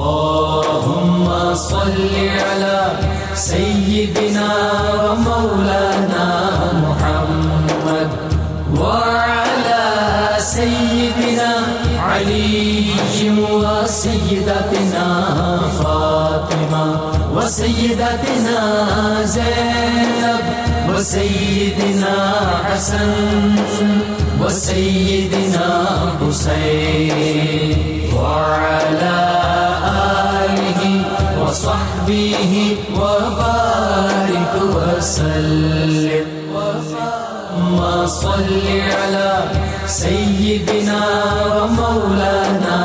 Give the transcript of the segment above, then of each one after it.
اللهم صل على سيدنا ومولانا محمد وعلى سيدنا علي وسيدتنا فاطمة وسيدتنا زينب وسيدنا حسن وسيدنا حسين وعلى آله وصحبه وبارك وسلم. اللهم صل على سيدنا ومولانا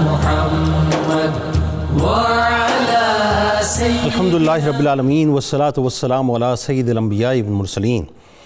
محمد وعلى سيدنا. الحمدللہ رب العالمین والصلاة والسلام علی سید الانبیاء والمرسلین.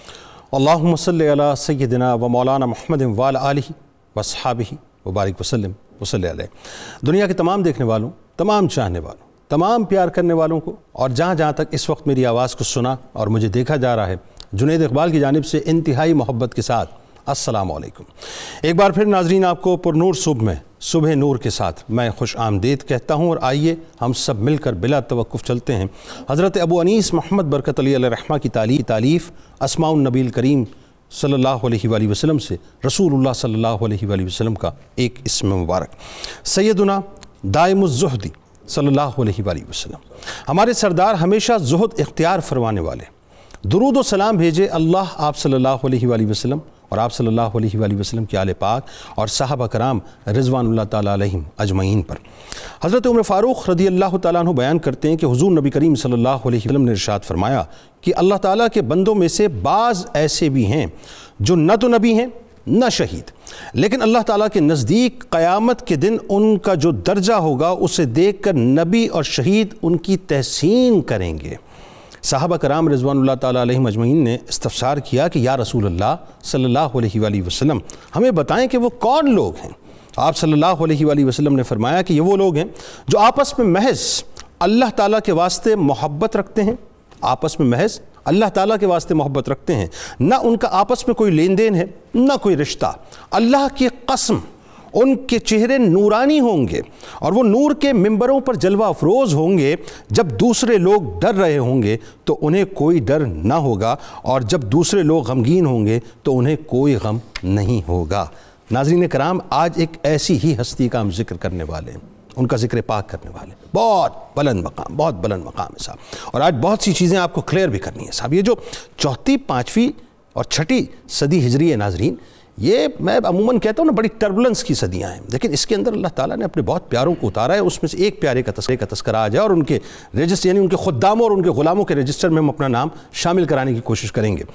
اللہم صلی علی سیدنا و مولانا محمد وعلی آلہ واصحابہ وبارک وسلم وصلی علیہ. دنیا کے تمام دیکھنے والوں، تمام چاہنے والوں، تمام پیار کرنے والوں کو، اور جہاں جہاں تک اس وقت میری آواز کو سنا اور مجھے دیکھا جا رہا ہے، جنید اقبال کی جانب سے انتہائی محبت کے ساتھ السلام علیکم. ایک بار پھر ناظرین آپ کو پر نور صبح میں صبح نور کے ساتھ میں خوش آمدید کہتا ہوں، اور آئیے ہم سب مل کر بلا توقف چلتے ہیں حضرت ابو انیس محمد برکت علی علیہ رحمہ کی تالیف اسماء النبی الکریم صلی اللہ علیہ وآلہ وسلم سے رسول اللہ صلی اللہ علیہ وآلہ وسلم کا ایک اسم مبارک. سیدنا دائم الزہدی صلی اللہ علیہ وآلہ وسلم، ہمارے سردار ہمیشہ زہد اختیار فرمانے والے، درود و سلام بھیجے اللہ آپ صلی اللہ علیہ وآلہ وسلم اور آپ صلی اللہ علیہ وآلہ وسلم کے آل پاک اور صحابہ کرام رضوان اللہ تعالیٰ علیہم اجمعین پر. حضرت عمر فاروق رضی اللہ تعالیٰ عنہ بیان کرتے ہیں کہ حضور نبی کریم صلی اللہ علیہ وسلم نے ارشاد فرمایا کہ اللہ تعالیٰ کے بندوں میں سے بعض ایسے بھی ہیں جو نہ تو نبی ہیں نہ شہید، لیکن اللہ تعالیٰ کے نزدیک قیامت کے دن ان کا جو درجہ ہوگا اسے دیکھ کر نبی اور شہید ان کی تحسین کریں گے. صحابہ کرام رضوان اللہ تعالیٰ علیہم اجمعین نے استفسار کیا کہ یا رسول اللہ صلی اللہ علیہ وآلہ وسلم ہمیں بتائیں کہ وہ کون لوگ ہیں؟ آپ صلی اللہ علیہ وآلہ وسلم نے فرمایا کہ یہ وہ لوگ ہیں جو آپس میں محض اللہ تعالیٰ کے واسطے محبت رکھتے ہیں، آپس میں محض اللہ تعالیٰ کے واسطے محبت رکھتے ہیں، نہ ان کا آپس میں کوئی لین دین ہے نہ کوئی رشتہ. اللہ کی قسم ان کے چہرے نورانی ہوں گے اور وہ نور کے ممبروں پر جلوہ افروز ہوں گے. جب دوسرے لوگ ڈر رہے ہوں گے تو انہیں کوئی ڈر نہ ہوگا، اور جب دوسرے لوگ غمگین ہوں گے تو انہیں کوئی غم نہیں ہوگا. ناظرین کرام، آج ایک ایسی ہی ہستی کا ہم ذکر کرنے والے ہیں، ان کا ذکر پاک کرنے والے ہیں. بہت بلند مقام ہے صاحب، اور آج بہت سی چیزیں آپ کو کلیئر بھی کرنی ہے صاحب. یہ جو چوتھی، پانچویں اور چھٹی صدی ہجری ہے ناظرین، یہ میں عموماً کہتا ہوں نا بڑی ٹربلنس کی صدیاں ہیں، لیکن اس کے اندر اللہ تعالیٰ نے اپنے بہت پیاروں کو اتارا ہے. اس میں سے ایک پیارے کا تذکرہ آ جائے اور ان کے رجسٹر، یعنی ان کے خداموں اور ان کے غلاموں کے رجسٹر میں ہم اپنا نام شامل کرانے کی کوشش کریں گے.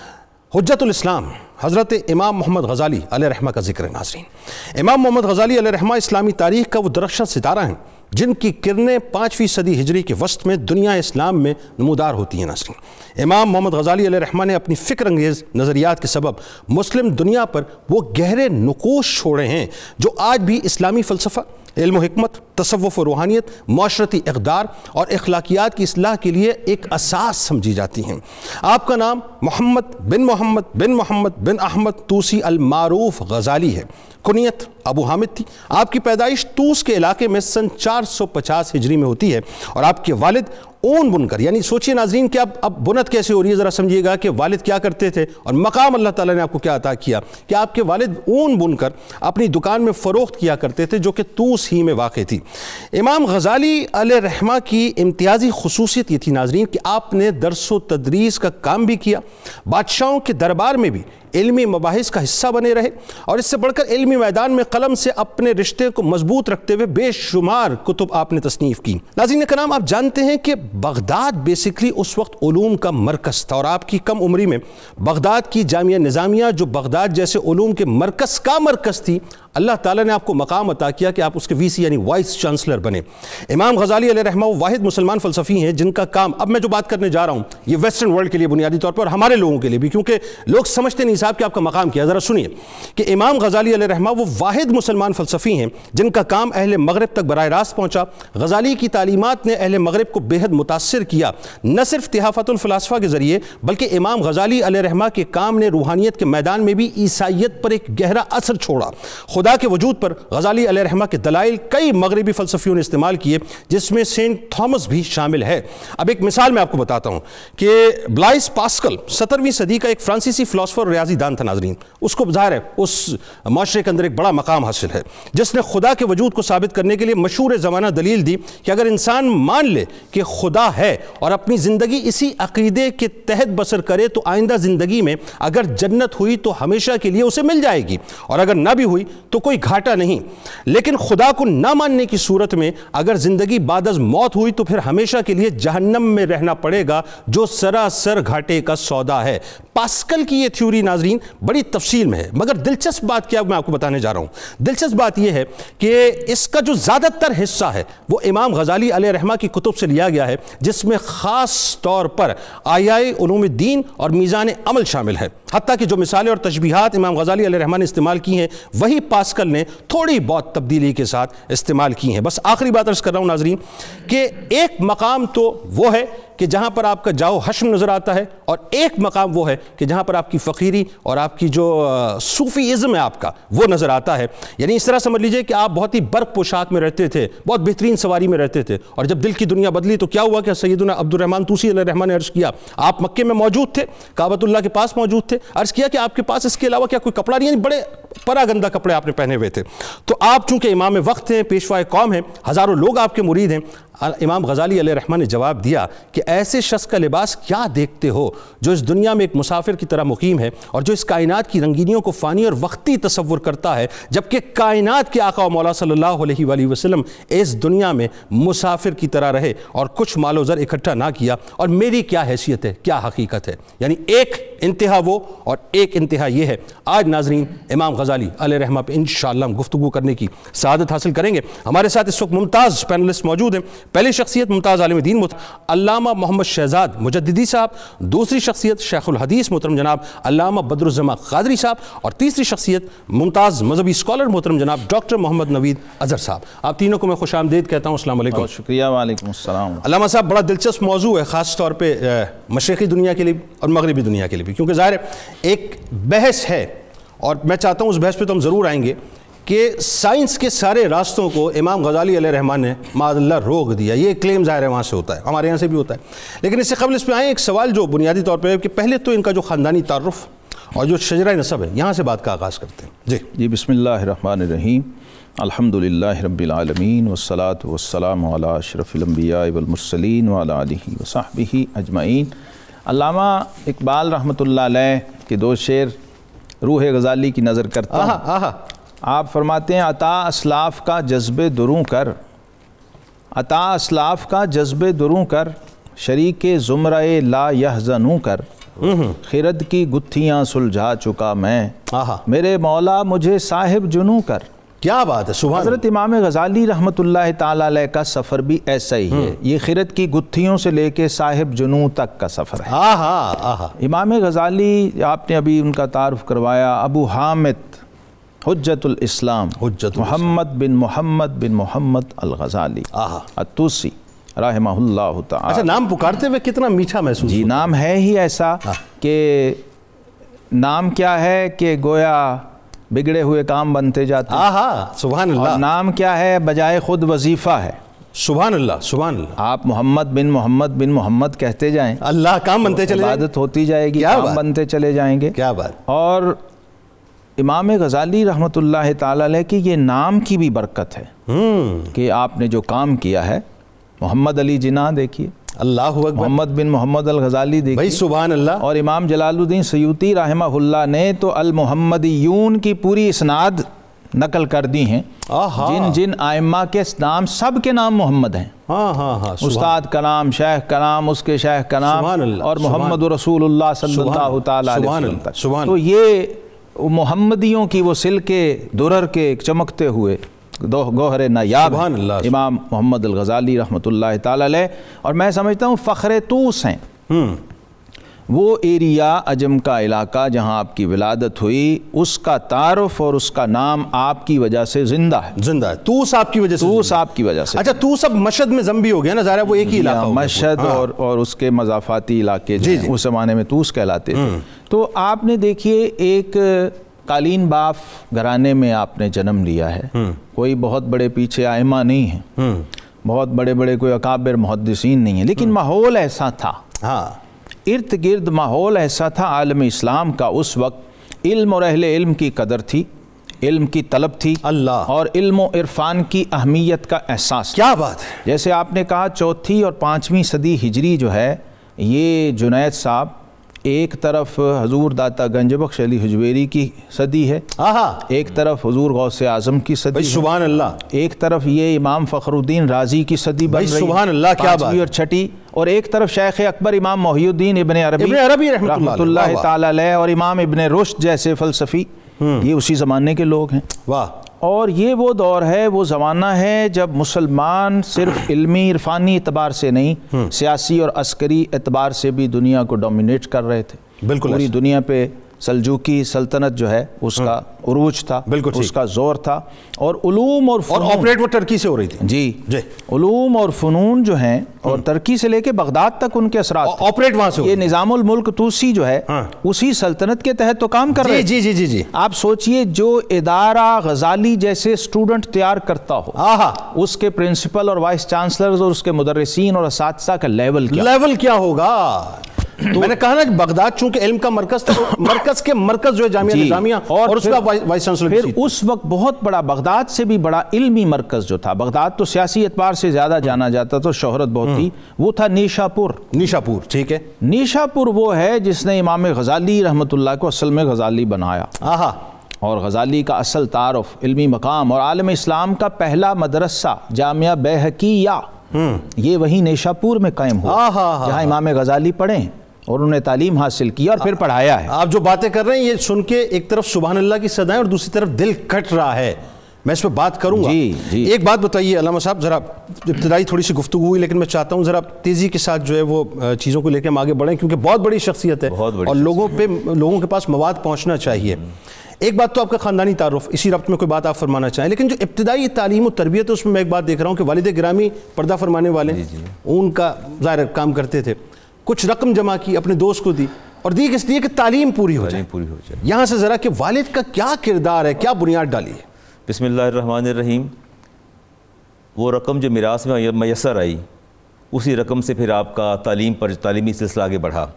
حجت الاسلام حضرت امام محمد غزالی علیہ رحمہ کا ذکر ہے ناظرین. امام محمد غزالی علیہ رحمہ اسلامی تاریخ کا وہ درخشاں ستارہ ہیں جن کی کرنیں 5ویں صدی ہجری کے وسط میں دنیا اسلام میں نمودار ہوتی ہیں ناظرین. امام محمد غزالی علیہ رحمہ نے اپنی فکر انگیز نظریات کے سبب مسلم دنیا پر وہ گہرے نقوش چھوڑے ہیں جو آج بھی اسلامی فلسفہ، علم و حکمت، تصوف و روحانیت، معاشرتی اقدار اور اخلاقیات کی اصلاح کے لیے ایک اساس سمجھی جاتی ہیں. آپ کا نام محمد بن احمد توسی المعروف غزالی ہے. کنیت ابو حامد تھی. آپ کی پیدائش توس کے علاقے میں سن 450 ہجری میں ہوتی ہے، اور آپ کے والد اون بن کر، یعنی سوچئے ناظرین کہ اب بنت کیسے ہو رہی ہے، ذرا سمجھیے گا کہ والد کیا کرتے تھے اور مقام اللہ تعالیٰ نے آپ کو کیا عطا کیا کہ آپ کے والد اون بن کر اپنی دکان میں فروخت کیا کرتے تھے جو کہ توس ہی میں واقع تھی. امام غزالی علیہ رحمہ کی امتیازی خصوصیت یہ تھی ناظرین کہ آپ نے درس و تدریس کا کام بھی کیا، بادشاہوں کے دربار میں بھی علمی مباحث کا حصہ بنے رہے، اور اس سے بڑھ کر علمی میدان میں قلم سے اپنے رشتے کو مضبوط رکھتے ہوئے بے شمار کتب آپ نے تصنیف کی. ناظرین کرام، آپ جانتے ہیں کہ بغداد بیسکلی اس وقت علوم کا مرکز تھا، اور آپ کی کم عمری میں بغداد کی جامعہ نظامیہ جو بغداد جیسے علوم کے مرکز کا مرکز تھی، اللہ تعالیٰ نے آپ کو مقام عطا کیا کہ آپ اس کے وی سی یعنی وائس چانسلر بنے. امام غزالی علیہ رحمہ وہ واحد مسلمان فلسفی ہیں جن کا کام، اب میں جو بات کرنے جا رہا ہوں یہ ویسٹرن ورلڈ کے لیے بنیادی طور پر اور ہمارے لوگوں کے لیے بھی، کیونکہ لوگ سمجھتے نہیں صاحب کہ آپ کا مقام کیا. ذرا سنیے کہ امام غزالی علیہ رحمہ وہ واحد مسلمان فلسفی ہیں جن کا کام اہل مغرب تک براہ راست پہنچا. غزالی کی تعلیمات نے اہل مغرب کو بے حد متاثر کیا، نہ صرف تحافت الفلاسفہ کے ذریعے بلکہ امام غزالی علیہ رحمہ کے کام نے روحانیت کے میدان میں بھی عیسائیت پر ایک گہرا اثر چھوڑا. خدا خدا کے وجود پر غزالی علیہ رحمہ کے دلائل کئی مغربی فلسفیوں نے استعمال کیے، جس میں سینٹ تھامس بھی شامل ہے۔ اب ایک مثال میں آپ کو بتاتا ہوں کہ بلائس پاسکل 17ویں صدی کا ایک فرانسیسی فلاسفر اور ریاضی دان تھا ناظرین۔ اس کو ظاہر ہے اس معاشرے کے اندر ایک بڑا مقام حاصل ہے، جس نے خدا کے وجود کو ثابت کرنے کے لیے مشہور زمانہ دلیل دی کہ اگر انسان مان لے کہ خدا ہے اور اپنی زندگی اسی عقیدے کے تحت بسر کرے تو آئندہ زندگی میں اگر جنت ہوئی تو ہمیشہ کے لیے اسے مل جائے گی، اور اگر نہ بھی ہوئی تو کوئی گھاٹا نہیں۔ لیکن خدا کو نہ ماننے کی صورت میں اگر زندگی بعد از موت ہوئی تو پھر ہمیشہ کے لیے جہنم میں رہنا پڑے گا، جو سراسر گھاٹے کا سودا ہے۔ پاسکل کی یہ تھیوری ناظرین بڑی تفصیل میں ہے، مگر دلچسپ بات کیا میں آپ کو بتانے جا رہا ہوں۔ دلچسپ بات یہ ہے کہ اس کا جو زیادہ تر حصہ ہے وہ امام غزالی علیہ رحمہ کی کتب سے لیا گیا ہے، جس میں خاص طور پر آیائے علوم الدین اور میزان عمل شامل ہے۔ حتیٰ کہ جو مثالیں اور تشبیہات امام غزالی علیہ رحمہ نے استعمال کی ہیں وہی پاسکل نے تھوڑی بہت تبدیلی کے ساتھ استعمال کی ہیں۔ بس آخری بات عرض کر رہا ہوں ناظرین کہ ایک مقام تو وہ ہے کہ جہاں پر آپ کا جاؤ حشم نظر آتا ہے، اور ایک مقام وہ ہے کہ جہاں پر آپ کی فقیری اور آپ کی جو صوفی ازم ہے آپ کا وہ نظر آتا ہے۔ یعنی اس طرح سمجھ لیجئے کہ آپ بہت ہی برق پوشاک میں رہتے تھے، بہت بہترین سواری میں رہتے تھے، اور جب دل کی دنیا بدلی تو کیا ہوا کہ سیدنا عبد الرحمن طوسی علیہ الرحمہ نے عرض کیا، آپ مکے میں موجود تھے، کعبۃ اللہ کے پاس موجود تھے، عرض کیا کہ آپ کے پاس اس کے علاوہ کیا کوئی کپڑا نہیں ہے؟ بڑے پراگندہ کپڑے آپ نے پہنے ہوئے تھے۔ تو آپ چونکہ امام وقت ہیں، پیشوائے قوم ہیں، ہزاروں لوگ آپ کے مرید ہیں۔ امام غزالی علیہ رحمہ نے جواب دیا کہ ایسے شخص کا لباس کیا دیکھتے ہو جو اس دنیا میں ایک مسافر کی طرح مقیم ہے، اور جو اس کائنات کی رنگینیوں کو فانی اور وقتی تصور کرتا ہے، جبکہ کائنات کے آقا و مولا صلی اللہ علیہ وآلہ وسلم اس دنیا میں مسافر کی طرح رہے اور کچھ مال و زر اکٹھا نہ کیا، اور میری کیا حیثیت ہے، کیا حقیقت ہے۔ یعنی ایک انتہا وہ اور ایک انتہا یہ ہے۔ آج ناظرین امام غزالی علیہ رحمہ پہ انشاءاللہ ہم گفتگو کرنے کی سعادت حاصل کریں گے۔ ہمارے ساتھ اس وقت ممتاز پینلسٹ موجود ہیں۔ پہلی شخصیت ممتاز عالم دین علامہ محمد شہزاد مجددی صاحب، دوسری شخصیت شیخ الحدیث محترم جناب علامہ بدر الزماں قادری صاحب، اور تیسری شخصیت ممتاز مذہبی اسکالر محترم جناب ڈاکٹر محمد نوید اظہر صاحب۔ آپ تینوں کو میں خوش آمدید کہتا ہوں، السلام علیکم۔ بہت شکریہ، وعلیکم السلام۔ علامہ صاحب بڑا دلچسپ موضوع ہے، خاص طور پہ مشرقی دنیا کے لیے اور مغربی دنیا کے لیے بھی، کیونکہ ظاہر ہے ایک بحث ہے، اور میں چاہتا ہوں اس بحث پہ تو ہم ضرور آئیں گے کہ سائنس کے سارے راستوں کو امام غزالی علیہ رحمہ نے معاذ اللہ روک دیا۔ یہ کلیم ظاہر ہے وہاں سے ہوتا ہے، ہمارے یہاں سے بھی ہوتا ہے۔ لیکن اس سے قبل اس پہ آئیں، ایک سوال جو بنیادی طور پہ ہے کہ پہلے تو ان کا جو خاندانی تعارف اور جو شجرہ نسب ہے یہاں سے بات کا آغاز کرتے ہیں۔ جی بسم اللہ الرحمن الرحیم، الحمدللہ رب العالمین، والصلاة والسلام علی اشرف الانبیاء والمرسلین وعلی آلہ وصحبہ اجمعین۔ علامہ اقبال رحمۃ اللہ علیہ کے دو شعر روح غزالی کی نظر کرتا ہوں۔ آپ فرماتے ہیں عطا اسلاف کا جذب دروں کر، عطا اسلاف کا جذب دروں کر، شریک زمرہ لا یحزنوں کر، خرد کی گتھیاں سلجھا چکا میں، میرے مولا مجھے صاحب جنوں کر۔ کیا بات ہے، سبحان اللہ۔ حضرت امام غزالی رحمۃ اللہ تعالیٰ علیہ کا سفر بھی ایسا ہی ہے، یہ خرد کی گتھیوں سے لے کے صاحب جنوں تک کا سفر ہے۔ امام غزالی، آپ نے ابھی ان کا تعارف کروایا، ابو حامد حجت الاسلام محمد بن محمد الغزالی الطوسی رحمہ اللہ تعالی۔ اچھا، نام پکارتے ہوئے کتنا میٹھا محسوس؟ جی، نام ہے ہی ایسا کہ نام کیا ہے کہ گویا بگڑے ہوئے کام بنتے جاتے ہیں۔ سبحان اللہ۔ اور نام کیا ہے بجائے خود وظیفہ ہے۔ سبحان اللہ، سبحان اللہ۔ آپ محمد بن محمد کہتے جائیں، اللہ کام بنتے چلے جائیں، عبادت ہوتی جائے گی، کام بنتے چلے جائیں گے۔ کیا بات۔ اور امام غزالی رحمۃ اللہ تعالیٰ علیہ کی یہ نام کی بھی برکت ہے کہ آپ نے جو کام کیا ہے، محمد علی جناح دیکھیے، اللہ اکبر، محمد بن محمد الغزالی دیکھیے، بھائی سبحان اللہ۔ اور امام جلال الدین سیوطی رحمہ اللہ نے تو المحمدیون کی پوری اسناد نقل کر دی ہیں، جن جن ائمہ کے نام، سب کے نام محمد ہیں۔ استاد کا نام، شیخ کا نام، اس کے شیخ کا نام، اور محمد رسول اللہ صلی اللہ تعالیٰ علیہ وسلم تک۔ تو یہ محمدیوں کی وہ سلکے درر کے چمکتے ہوئے گوہر نایاب امام محمد الغزالی رحمۃ اللہ تعالیٰ علیہ، اور میں سمجھتا ہوں فخر طوس ہیں۔ وہ ایریا عجم کا علاقہ جہاں آپ کی ولادت ہوئی، اس کا تعارف اور اس کا نام آپ کی وجہ سے زندہ ہے۔ زندہ ہے، طوس آپ کی وجہ سے، طوس آپ کی وجہ سے۔ اچھا، طوس اب مشہد میں زمبی ہو گیا نا، ظاہر ہے وہ ایک ہی علاقہ ہو گیا، مشہد اور اس کے مضافاتی علاقے جو ہیں اس زمانے میں طوس کہلاتے تھے۔ تو آپ نے دیکھیے ایک قالین باف گھرانے میں آپ نے جنم لیا ہے، کوئی بہت بڑے پیچھے ائمہ نہیں ہیں، بہت بڑے بڑے کوئی اکابر محدثین نہیں ہیں، لیکن ماحول ایسا تھا، ارد گرد ماحول ایسا تھا عالم اسلام کا اس وقت، علم اور اہل علم کی قدر تھی، علم کی طلب تھی، اللہ، اور علم و عرفان کی اہمیت کا احساس. کیا بات ہے. جیسے آپ نے کہا 4 اور 5ویں صدی ہجری جو ہے، یہ جنید صاحب ایک طرف حضور داتا گنج بخش علی حجویری کی صدی ہے، ایک طرف حضور غوث اعظم کی صدی، سبحان اللہ، ایک طرف یہ امام فخر الدین رازی کی صدی بن رہی، سبحان اللہ، کیا بات، 5ویں اور 6ٹی، اور ایک طرف شیخ اکبر امام محی الدین ابن عربی رحمۃ اللہ تعالی علیہ اور امام ابن رشد جیسے فلسفی، یہ اسی زمانے کے لوگ ہیں. واہ. اور یہ وہ دور ہے، وہ زمانہ ہے جب مسلمان صرف علمی عرفانی اعتبار سے نہیں، سیاسی اور عسکری اعتبار سے بھی دنیا کو ڈومینیٹ کر رہے تھے. بالکل پوری دنیا پہ سلجوکی سلطنت جو ہے اس کا عروج تھا، اس کا زور تھا، اور علوم اور فنون، اور آپریٹ وہ ترکی سے ہو رہی تھی. جی علوم اور فنون جو ہیں، اور ترکی سے لے کے بغداد تک ان کے اثرات آپریٹ وہاں سے. یہ نظام الملک توسی جو ہے اسی سلطنت کے تحت تو کام کر رہے. جی جی جی جی. آپ سوچئے جو ادارہ غزالی جیسے اسٹوڈنٹ تیار کرتا ہو، اس کے پرنسپل اور وائس چانسلرز اور اس کے مدرسین اور اساتذہ کا لیول کیا ہوگا. میں نے کہا نا بغداد چونکہ علم کا مرکز تھا، مرکز کے مرکز جو ہے جامعہ نظامیہ، اور اس کا وائس چانسلر. پھر اس وقت بہت بڑا، بغداد سے بھی بڑا علمی مرکز جو تھا، بغداد تو سیاسی اعتبار سے زیادہ جانا جاتا تو شہرت بہت تھی، وہ تھا نیشاپور. ٹھیک ہے. نیشاپور وہ ہے جس نے امام غزالی رحمۃ اللہ کو اصل میں غزالی بنایا، اور غزالی کا اصل تعارف، علمی مقام اور عالم اسلام کا پہلا مدرسہ جامعہ بیہقیہ یہ وہی نیشاپور میں قائم ہوا، جہاں امام غزالی پڑھیں اور انہیں تعلیم حاصل کی اور پھر پڑھایا ہے. آپ جو باتیں کر رہے ہیں یہ سن کے ایک طرف سبحان اللہ کی صدائیں اور دوسری طرف دل کٹ رہا ہے. میں اس پہ بات کروں گا. ایک بات بتائیے علامہ صاحب، ذرا ابتدائی تھوڑی سی گفتگو ہوئی، لیکن میں چاہتا ہوں ذرا تیزی کے ساتھ جو ہے وہ چیزوں کو لے کے ہم آگے بڑھیں، کیونکہ بہت بڑی شخصیت ہے اور لوگوں کے پاس مواد پہنچنا چاہیے. ایک بات تو آپ کا خاندانی تعارف، اسی ربط میں کوئی بات آپ فرمانا چاہیں، لیکن جو ابتدائی تعلیم و تربیت ہے اس میں ایک بات دیکھ رہا ہوں کہ والد گرامی پردہ فرمانے والے، ان کا ظاہر کام کرتے تھے، کچھ رقم جمع کی اپنے دوست کو دی اور دی اس لیے کہ تعلیم پوری ہو جائے. یہاں سے ذرا کہ والد کا کیا کردار ہے، کیا بنیاد ڈالی ہے؟ بسم اللہ الرحمن الرحیم. وہ رقم جو میراث میں میسر آئی، اسی رقم سے پھر آپ کا تعلیمی سلسلہ آگے بڑھا.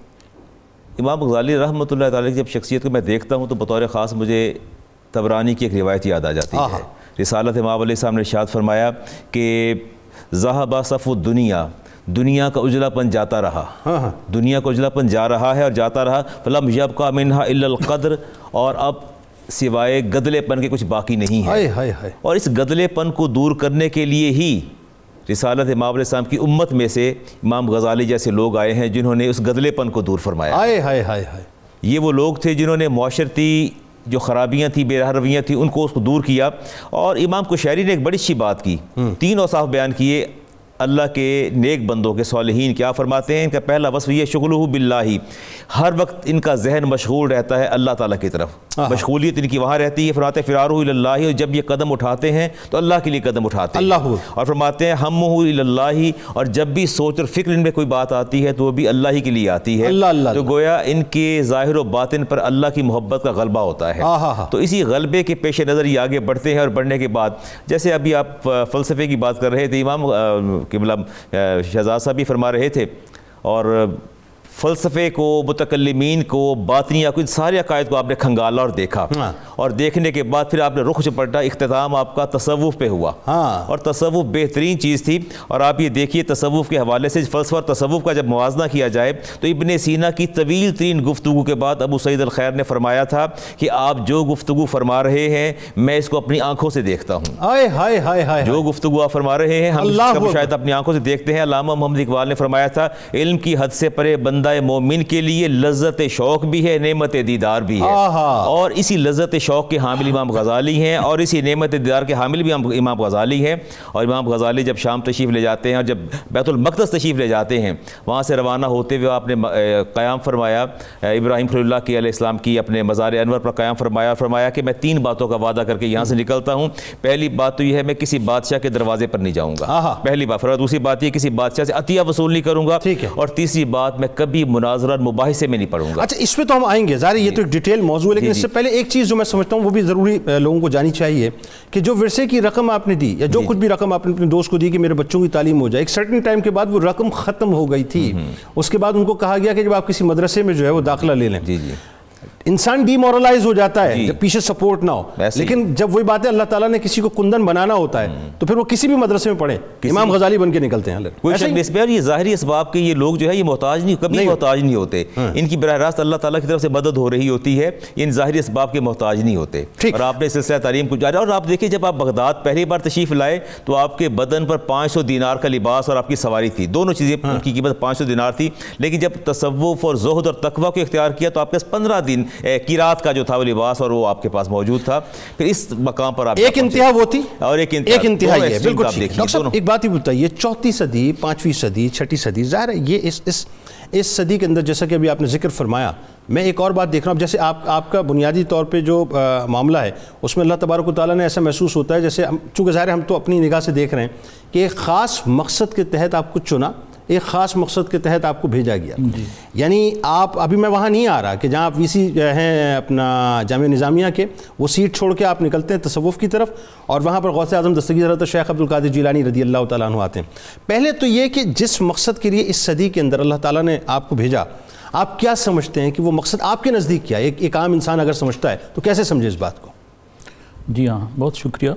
امام غزالی رحمۃ اللہ تعالی کی جب شخصیت کو میں دیکھتا ہوں تو بطور خاص مجھے طبرانی کی ایک روایت یاد آ جاتی ہے. رسالت امام علیہ السلام نے ارشاد فرمایا کہ ذہب صف الدنیا، دنیا کا اجلا پن جاتا رہا، دنیا کا اجلا پن جا رہا ہے اور جاتا رہا، فلم یبقى منها الا القدر، اور اب سوائے گدلے پن کے کچھ باقی نہیں ہے. اور اس گدلے پن کو دور کرنے کے لیے ہی رسالت امام علیہ السلام کی امت میں سے امام غزالی جیسے لوگ آئے ہیں جنہوں نے اس گدلے پن کو دور فرمایا. یہ وہ لوگ تھے جنہوں نے معاشرتی جو خرابیاں تھیں، بے رویاں تھیں، ان کو اس کو دور کیا. اور امام کوشیری نے ایک بڑی اچھی بات کی، 3 اوصاف بیان کیے اللہ کے نیک بندوں کے، صالحین. کیا فرماتے ہیں؟ ان کا پہلا وصف یہ شغلہ باللہ، ہر وقت ان کا ذہن مشغول رہتا ہے اللہ تعالیٰ کی طرف، مشغولیت ان کی وہاں رہتی ہے. فرماتے ہیں فرارہ اللہ، اور جب یہ قدم اٹھاتے ہیں تو اللہ کے لیے قدم اٹھاتے ہیں. اور فرماتے ہیں ہمہ اللہ، اور جب بھی سوچ اور فکر ان میں کوئی بات آتی ہے تو وہ بھی اللہ ہی کے لیے آتی ہے. تو گویا ان کے ظاہر و باطن پر اللہ کی محبت کا غلبہ ہوتا ہے. تو اسی غلبے کے پیش نظر یہ آگے بڑھتے ہیں، اور بڑھنے کے بعد جیسے ابھی آپ فلسفے کی بات کر رہے تھے، امام قبلہ شہزاد صاحب بھی فرما رہے تھے، اور فلسفے کو، متکلمین کو، باطنیہ کو، ان سارے عقائد کو آپ نے کھنگالا اور دیکھا، اور دیکھنے کے بعد پھر آپ نے رخ پلٹا، اختتام آپ کا تصوف پہ ہوا. اور تصوف بہترین چیز تھی. اور آپ یہ دیکھیے تصوف کے حوالے سے فلسفہ اور تصوف کا جب موازنہ کیا جائے تو ابن سینا کی طویل ترین گفتگو کے بعد ابو سعید الخیر نے فرمایا تھا کہ آپ جو گفتگو فرما رہے ہیں میں اس کو اپنی آنکھوں سے دیکھتا ہوں. جو گفتگو آپ فرما رہے ہیں ہم اس کو شاید اپنی آنکھوں سے دیکھتے ہیں. علامہ محمد اقبال نے فرمایا تھا علم کی حد سے پرے بندہ مومن کے لیے لذت شوق بھی ہے، نعمت دیدار بھی ہے. اور اسی لذت شوق کے حامل امام غزالی ہیں، اور اسی نعمت دیدار کے حامل بھی امام غزالی ہیں. اور امام غزالی جب شام تشریف لے جاتے ہیں اور جب بیت المقدس تشریف لے جاتے ہیں، وہاں سے روانہ ہوتے ہوئے آپ نے قیام فرمایا، ابراہیم خلیل اللہ کی علیہ السلام کی اپنے مزار انور پر قیام فرمایا کہ میں 3 باتوں کا وعدہ کر کے یہاں سے نکلتا ہوں. پہلی بات تو یہ ہے میں کسی بادشاہ کے دروازے پر نہیں جاؤں گا، پہلی بات. دوسری بات یہ کسی بادشاہ سے عطیہ وصول نہیں کروں گا. اور تیسری بات میں کبھی کبھی مناظرہ مباحثے میں نہیں پڑھوں گا. اچھا اس پہ تو ہم آئیں گے، ظاہر یہ تو ایک ڈیٹیل موضوع ہے، لیکن اس سے پہلے ایک چیز جو میں سمجھتا ہوں وہ بھی ضروری لوگوں کو جانی چاہیے کہ جو ورثے کی رقم آپ نے دی یا جو کچھ بھی رقم آپ نے اپنے دوست کو دی کہ میرے بچوں کی تعلیم ہو جائے، ایک سرٹن ٹائم کے بعد وہ رقم ختم ہو گئی تھی. اس کے بعد ان کو کہا گیا کہ جب آپ کسی مدرسے میں جو ہے وہ داخلہ لے لیں. انسان ڈی مورلائز ہو جاتا ہے جب پیچھے سپورٹ نہ ہو، لیکن جب وہی بات ہے اللہ تعالیٰ نے کسی کو کندن بنانا ہوتا ہے تو پھر وہ کسی بھی مدرسے میں پڑھے، امام غزالی بن کے نکلتے ہیں. کوئی شک نہیں اس پہ. یہ ظاہری اسباب کے یہ لوگ جو ہے یہ محتاج نہیں، کبھی محتاج نہیں ہوتے. ان کی براہ راست اللہ تعالیٰ کی طرف سے مدد ہو رہی ہوتی ہے، ان ظاہری اسباب کے محتاج نہیں ہوتے. اور آپ نے سلسلہ تعلیم کو جاری. اور آپ دیکھیں جب آپ بغداد پہلی بار تشریف لائے تو آپ کے بدن پر 500 دینار کا لباس اور آپ کی سواری تھی، دونوں چیزیں کی قیمت 500 دینار تھی. لیکن جب تصوف اور زہد اور تقویٰ کو اختیار کیا تو آپ کے 15 دن قرات کا جو تھا وہ لباس اور وہ آپ کے پاس موجود تھا. پھر اس مقام پر آپ ایک انتہا وہ تھی اور ایک انتہا یہ ہے. بالکل ڈاکٹر صاحب ایک بات ہی بتائیے، 4تھی صدی، 5ویں صدی، 6ٹھی صدی، ظاہر ہے یہ اس صدی کے اندر جیسا کہ ابھی آپ نے ذکر فرمایا، میں ایک اور بات دیکھ رہا ہوں. جیسے آپ کا بنیادی طور پہ جو معاملہ ہے اس میں اللہ تبارک و تعالیٰ نے ایسا محسوس ہوتا ہے جیسے چونکہ ظاہر ہم تو اپنی نگاہ سے دیکھ رہے ہیں کہ ایک خاص مقصد کے تحت آپ کو چنا، ایک خاص مقصد کے تحت آپ کو بھیجا گیا. یعنی آپ ابھی میں وہاں نہیں آ رہا کہ جہاں آپ وی سی ہیں اپنا جامعہ نظامیہ کے، وہ سیٹ چھوڑ کے آپ نکلتے ہیں تصوف کی طرف اور وہاں پر غوث اعظم دستگیر حضرت شیخ عبد القادر جیلانی رضی اللہ تعالیٰ عنہ آتے ہیں. پہلے تو یہ کہ جس مقصد کے لیے اس صدی کے اندر اللہ تعالیٰ نے آپ کو بھیجا، آپ کیا سمجھتے ہیں کہ وہ مقصد آپ کے نزدیک کیا ہے؟ ایک عام انسان اگر سمجھتا ہے تو کیسے سمجھے اس بات کو؟ جی ہاں، بہت شکریہ.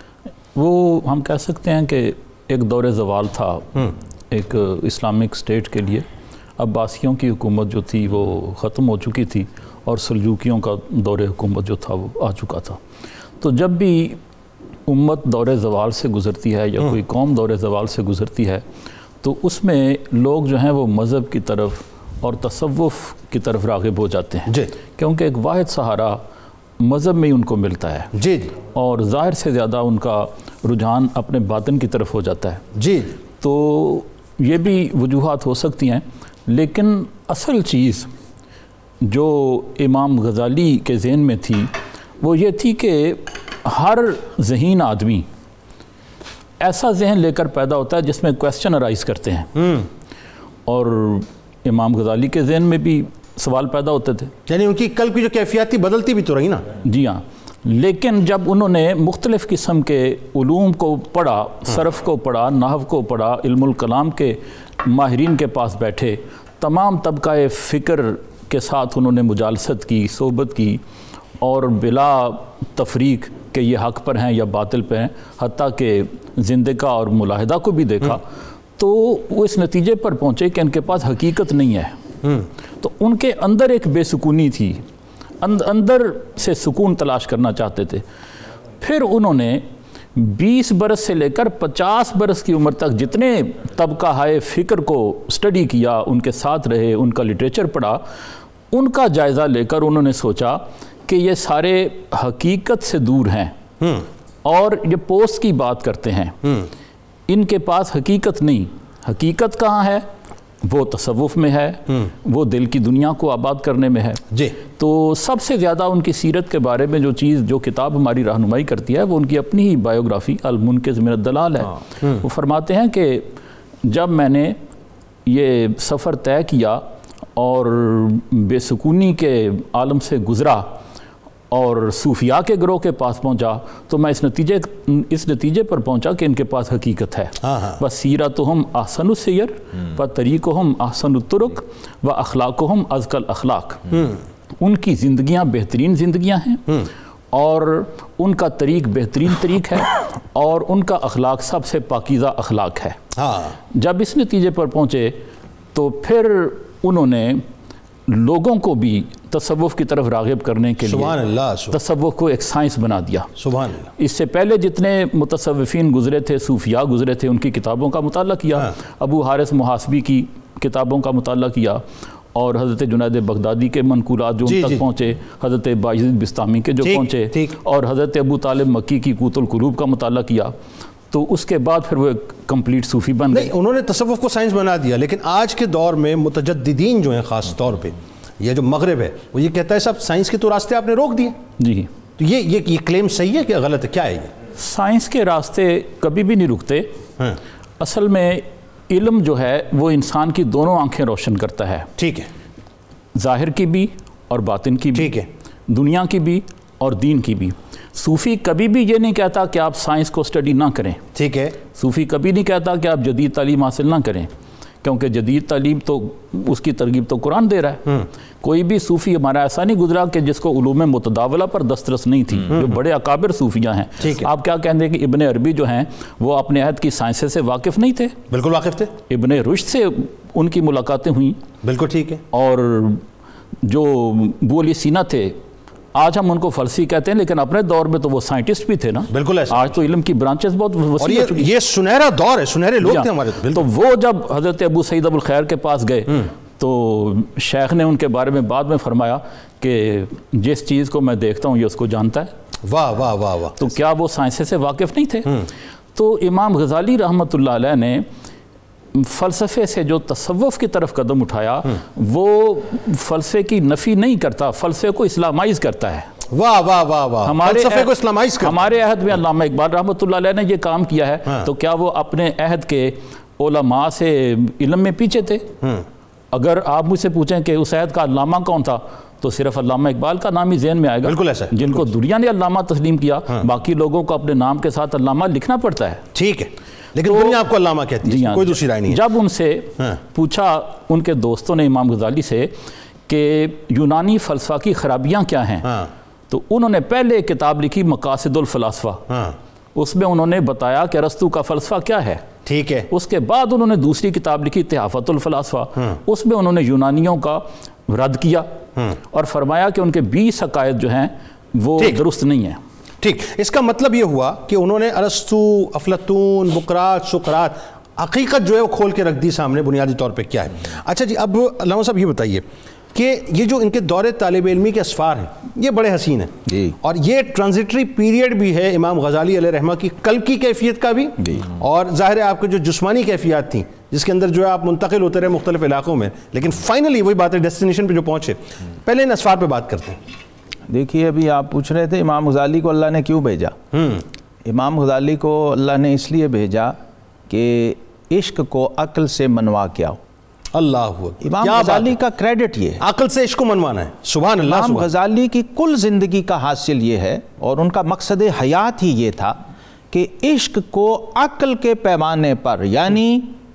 وہ ہم کہہ سکتے ہیں کہ ایک دور زوال تھا ایک اسلامک اسٹیٹ کے لیے. عباسیوں کی حکومت جو تھی وہ ختم ہو چکی تھی اور سلجوکیوں کا دور حکومت جو تھا وہ آ چکا تھا. تو جب بھی امت دور زوال سے گزرتی ہے یا کوئی قوم دور زوال سے گزرتی ہے تو اس میں لوگ جو ہیں وہ مذہب کی طرف اور تصوف کی طرف راغب ہو جاتے ہیں کیونکہ ایک واحد سہارا مذہب میں ہی ان کو ملتا ہے اور ظاہر سے زیادہ ان کا رجحان اپنے باطن کی طرف ہو جاتا ہے. تو یہ بھی وجوہات ہو سکتی ہیں، لیکن اصل چیز جو امام غزالی کے ذہن میں تھی وہ یہ تھی کہ ہر ذہین آدمی ایسا ذہن لے کر پیدا ہوتا ہے جس میں کویسچن ارائز کرتے ہیں، اور امام غزالی کے ذہن میں بھی سوال پیدا ہوتے تھے. یعنی ان کی کل کی جو کیفیات تھی بدلتی بھی تو رہی نا. جی ہاں، لیکن جب انہوں نے مختلف قسم کے علوم کو پڑھا، صرف کو پڑھا، نحو کو پڑھا، علم الکلام کے ماہرین کے پاس بیٹھے، تمام طبقہ فکر کے ساتھ انہوں نے مجالست کی، صحبت کی اور بلا تفریق کہ یہ حق پر ہیں یا باطل پہ ہیں، حتیٰ کہ زندگی اور ملاحدہ کو بھی دیکھا، تو وہ اس نتیجے پر پہنچے کہ ان کے پاس حقیقت نہیں ہے. تو ان کے اندر ایک بے سکونی تھی، اندر سے سکون تلاش کرنا چاہتے تھے. پھر انہوں نے 20 برس سے لے کر 50 برس کی عمر تک جتنے طبقہ ہائے فکر کو اسٹڈی کیا، ان کے ساتھ رہے، ان کا لٹریچر پڑھا، ان کا جائزہ لے کر انہوں نے سوچا کہ یہ سارے حقیقت سے دور ہیں اور یہ پوسٹ کی بات کرتے ہیں. ان کے پاس حقیقت نہیں. حقیقت کہاں ہے؟ وہ تصوف میں ہے، وہ دل کی دنیا کو آباد کرنے میں ہے. تو سب سے زیادہ ان کی سیرت کے بارے میں جو کتاب ہماری رہنمائی کرتی ہے وہ ان کی اپنی ہی بایوگرافی المنقذ من الدلال ہے. وہ فرماتے ہیں کہ جب میں نے یہ سفر طے کیا اور بے سکونی کے عالم سے گزرا اور صوفیاء کے گروہ کے پاس پہنچا تو میں اس نتیجے پر پہنچا کہ ان کے پاس حقیقت ہے. وَسِيرَتُهُمْ أَحْسَنُ السِّيَرِ وَطَرِيقُهُمْ أَحْسَنُ الطُّرُقِ وَأَخْلَاقُهُمْ أَزْكَى الْأَخْلَاق. ان کی زندگیاں بہترین زندگیاں ہیں اور ان کا طریق بہترین طریق ہے اور ان کا اخلاق سب سے پاکیزہ اخلاق ہے. جب اس نتیجے پر پہنچے تو پھر انہوں نے لوگوں کو بھی تصوف کی طرف راغب کرنے کے لیے تصوف کو ایک سائنس بنا دیا. اس سے پہلے جتنے متصوفین گزرے تھے، صوفیاء گزرے تھے، ان کی کتابوں کا مطالعہ کیا، ابو حارث محاسبی کی کتابوں کا مطالعہ کیا اور حضرت جنید بغدادی کے منقولات جو ان تک پہنچے، حضرت بایزید بستامی کے جو پہنچے اور حضرت ابو طالب مکی کی قوت القلوب کا مطالعہ کیا. تو اس کے بعد پھر وہ ایک کمپلیٹ صوفی بن گئے. انہوں نے تصوف کو سائنس بنا دیا، لیکن آج کے دور میں متجددین جو ہیں خاص طور پہ یہ جو مغرب ہے وہ یہ کہتا ہے صاحب سائنس کے تو راستے آپ نے روک دیے. جی تو یہ کلیم صحیح ہے کہ غلط ہے؟ کیا ہے یہ؟ سائنس کے راستے کبھی بھی نہیں رکتے. اصل میں علم جو ہے وہ انسان کی دونوں آنکھیں روشن کرتا ہے، ٹھیک ہے، ظاہر کی بھی اور باطن کی بھی، ٹھیک ہے، دنیا کی بھی اور دین کی بھی۔ صوفی کبھی بھی یہ نہیں کہتا کہ آپ سائنس کو اسٹڈی نہ کریں، ٹھیک ہے، صوفی کبھی نہیں کہتا کہ آپ جدید تعلیم حاصل نہ کریں، کیونکہ جدید تعلیم تو اس کی ترغیب تو قرآن دے رہا ہے۔ کوئی بھی صوفی ہمارا ایسا نہیں گزرا کہ جس کو علوم متداولہ پر دسترس نہیں تھی، جو بڑے اکابر صوفیاں ہیں۔ آپ کیا کہیں گے کہ ابن عربی جو ہیں وہ اپنے عہد کی سائنس سے واقف نہیں تھے؟ بالکل واقف تھے، ابن رشد سے ان کی ملاقاتیں ہوئیں، بالکل ٹھیک ہے، اور جو ابو علی سینا تھے، آج ہم ان کو فلسفی کہتے ہیں لیکن اپنے دور میں تو وہ سائنٹسٹ بھی تھے نا، بالکل ایسا۔ آج تو علم کی برانچز بہت وسیع ہو چکی ہیں، یہ سنہرا دور ہے، سنہرے لوگ تھے ہمارے۔ تو وہ جب حضرت ابو سعید ابو الخیر کے پاس گئے تو شیخ نے ان کے بارے میں بعد میں فرمایا کہ جس چیز کو میں دیکھتا ہوں یہ اس کو جانتا ہے۔ واہ واہ واہ واہ۔ تو کیا وہ سائنس سے واقف نہیں تھے؟ تو امام غزالی رحمۃ اللہ علیہ نے فلسفے سے جو تصوف کی طرف قدم اٹھایا وہ فلسفے کی نفی نہیں کرتا، فلسفے کو اسلامائز کرتا ہے۔ واہ واہ واہ واہ، فلسفے کو اسلامائز کرتا ہے۔ ہمارے عہد میں علامہ اقبال رحمۃ اللہ علیہ نے یہ کام کیا ہے، تو کیا وہ اپنے عہد کے علماء سے علم میں پیچھے تھے؟ اگر آپ مجھ سے پوچھیں کہ اس عہد کا علامہ کون تھا تو صرف علامہ اقبال کا نام ہی ذہن میں آئے گا، بالکل ایسا ہے، جن کو دنیا نے علامہ تسلیم کیا، باقی لوگوں کو اپنے نام کے ساتھ علامہ لکھنا پڑتا ہے۔ ٹھیک ہے، لیکن دنیا آپ کو علامہ کہتی ہے، کوئی دوسری رائے نہیں ہے۔ جب ان سے پوچھا ان کے دوستوں نے امام غزالی سے کہ یونانی فلسفہ کی خرابیاں کیا ہیں، تو انہوں نے پہلے ایک کتاب لکھی مقاصد الفلاسفہ، اس میں انہوں نے بتایا کہ ارسطو کا فلسفہ کیا ہے، ٹھیک ہے۔ اس کے بعد انہوں نے دوسری کتاب لکھی تحافت الفلاسفہ، اس میں انہوں نے یونانیوں کا رد کیا اور فرمایا کہ ان کے 20 عقائد جو ہیں وہ درست نہیں ہیں۔ ٹھیک، اس کا مطلب یہ ہوا کہ انہوں نے ارسطو، افلاطون، بقراط، سقراط، حقیقت جو ہے وہ کھول کے رکھ دی سامنے بنیادی طور پہ کیا ہے۔ اچھا جی، اب علامہ صاحب یہ بتائیے کہ یہ جو ان کے دور طالب علمی کے اسفار ہیں یہ بڑے حسین ہیں جی، اور یہ ٹرانزٹری پیریڈ بھی ہے امام غزالی علیہ رحمہ کی قلب کی کیفیت کا بھی جی، اور ظاہر ہے آپ کے جو جسمانی کیفیات تھیں جس کے اندر جو ہے آپ منتقل ہوتے رہے مختلف علاقوں میں، لیکن فائنلی وہی بات ہے ڈیسٹینیشن پہ جو پہنچے۔ پہلے ان اسفار پہ بات کرتے ہیں۔ دیکھیے ابھی آپ پوچھ رہے تھے امام غزالی کو اللہ نے کیوں بھیجا۔ امام غزالی کو اللہ نے اس لیے بھیجا کہ عشق کو عقل سے منوا کے آؤ۔ اللہ امام غزالی کا کریڈٹ یہ ہے، عقل سے عشق کو منوانا ہے۔ سبحان اللہ۔ امام غزالی کی کل زندگی کا حاصل یہ ہے اور ان کا مقصد حیات ہی یہ تھا کہ عشق کو عقل کے پیمانے پر، یعنی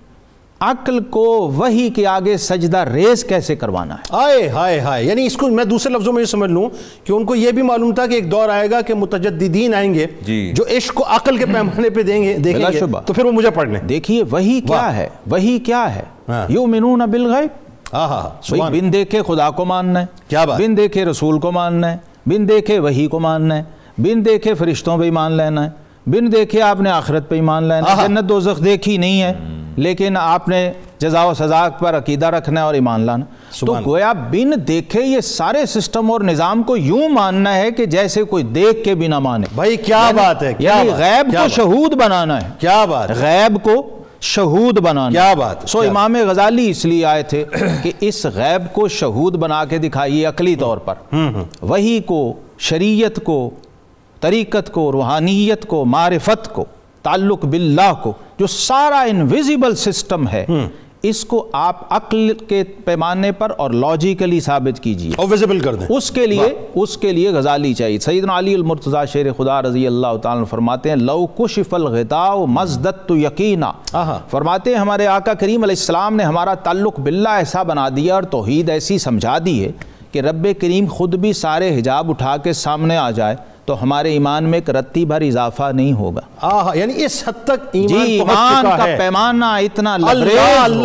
عقل کو وحی کے آگے سجدہ ریز کیسے کروانا ہے۔ ہائے ہائے ہائے، یعنی اس کو میں دوسرے لفظوں میں یہ سمجھ لوں کہ ان کو یہ بھی معلوم تھا کہ ایک دور آئے گا کہ متجددین آئیں گے جو عشق کو عقل کے پیمانے پہ دیں گے، دیکھیں گے تو پھر وہ مجھے پڑھ لیں۔ دیکھیے وحی کیا ہے، وحی کیا ہے، یؤمنون بالغیب، بن دیکھے خدا کو ماننا ہے، کیا بات، بن دیکھے رسول کو ماننا ہے، بن دیکھے وحی کو ماننا ہے، بن دیکھے فرشتوں پہ ایمان لینا ہے، بن دیکھے آپ نے آخرت پہ ایمان لینا ہے، جنت دوزخ دیکھی نہیں ہے لیکن آپ نے جزا و سزا پر عقیدہ رکھنا ہے اور ایمان لانا۔ تو گویا بن دیکھے یہ سارے سسٹم اور نظام کو یوں ماننا ہے کہ جیسے کوئی دیکھ کے بھی نہ مانے۔ بھائی کیا بات ہے، یعنی غیب کو شہود بنانا ہے، کیا بات، غیب کو شہود بنانا، کیا بات۔ سو امام غزالی اس لیے آئے تھے کہ اس غیب کو شہود بنا کے دکھائیے عقلی طور پر، وحی کو، شریعت کو، طریقت کو، روحانیت کو، معرفت کو، تعلق باللہ کو، جو سارا انویزیبل سسٹم ہے اس کو آپ عقل کے پیمانے پر اور لاجیکلی ثابت کیجئے اور ویزیبل کر دیں۔ اس کے لیے غزالی چاہیے۔ سیدنا علی المرتضیٰ شیر خدا رضی اللہ تعالیٰ عنہ فرماتے ہیں لو کشف الغطاء مزددت یقینا، فرماتے ہیں ہمارے آقا کریم علیہ السلام نے ہمارا تعلق باللہ ایسا بنا دیا اور توحید ایسی سمجھا دی ہے کہ رب کریم خود بھی سارے حجاب اٹھا کے سامنے آ جائے تو ہمارے ایمان میں ایک رتی بھر اضافہ نہیں ہوگا۔ یعنی اس حد تک ایمان کا پیمانہ اتنا لبریز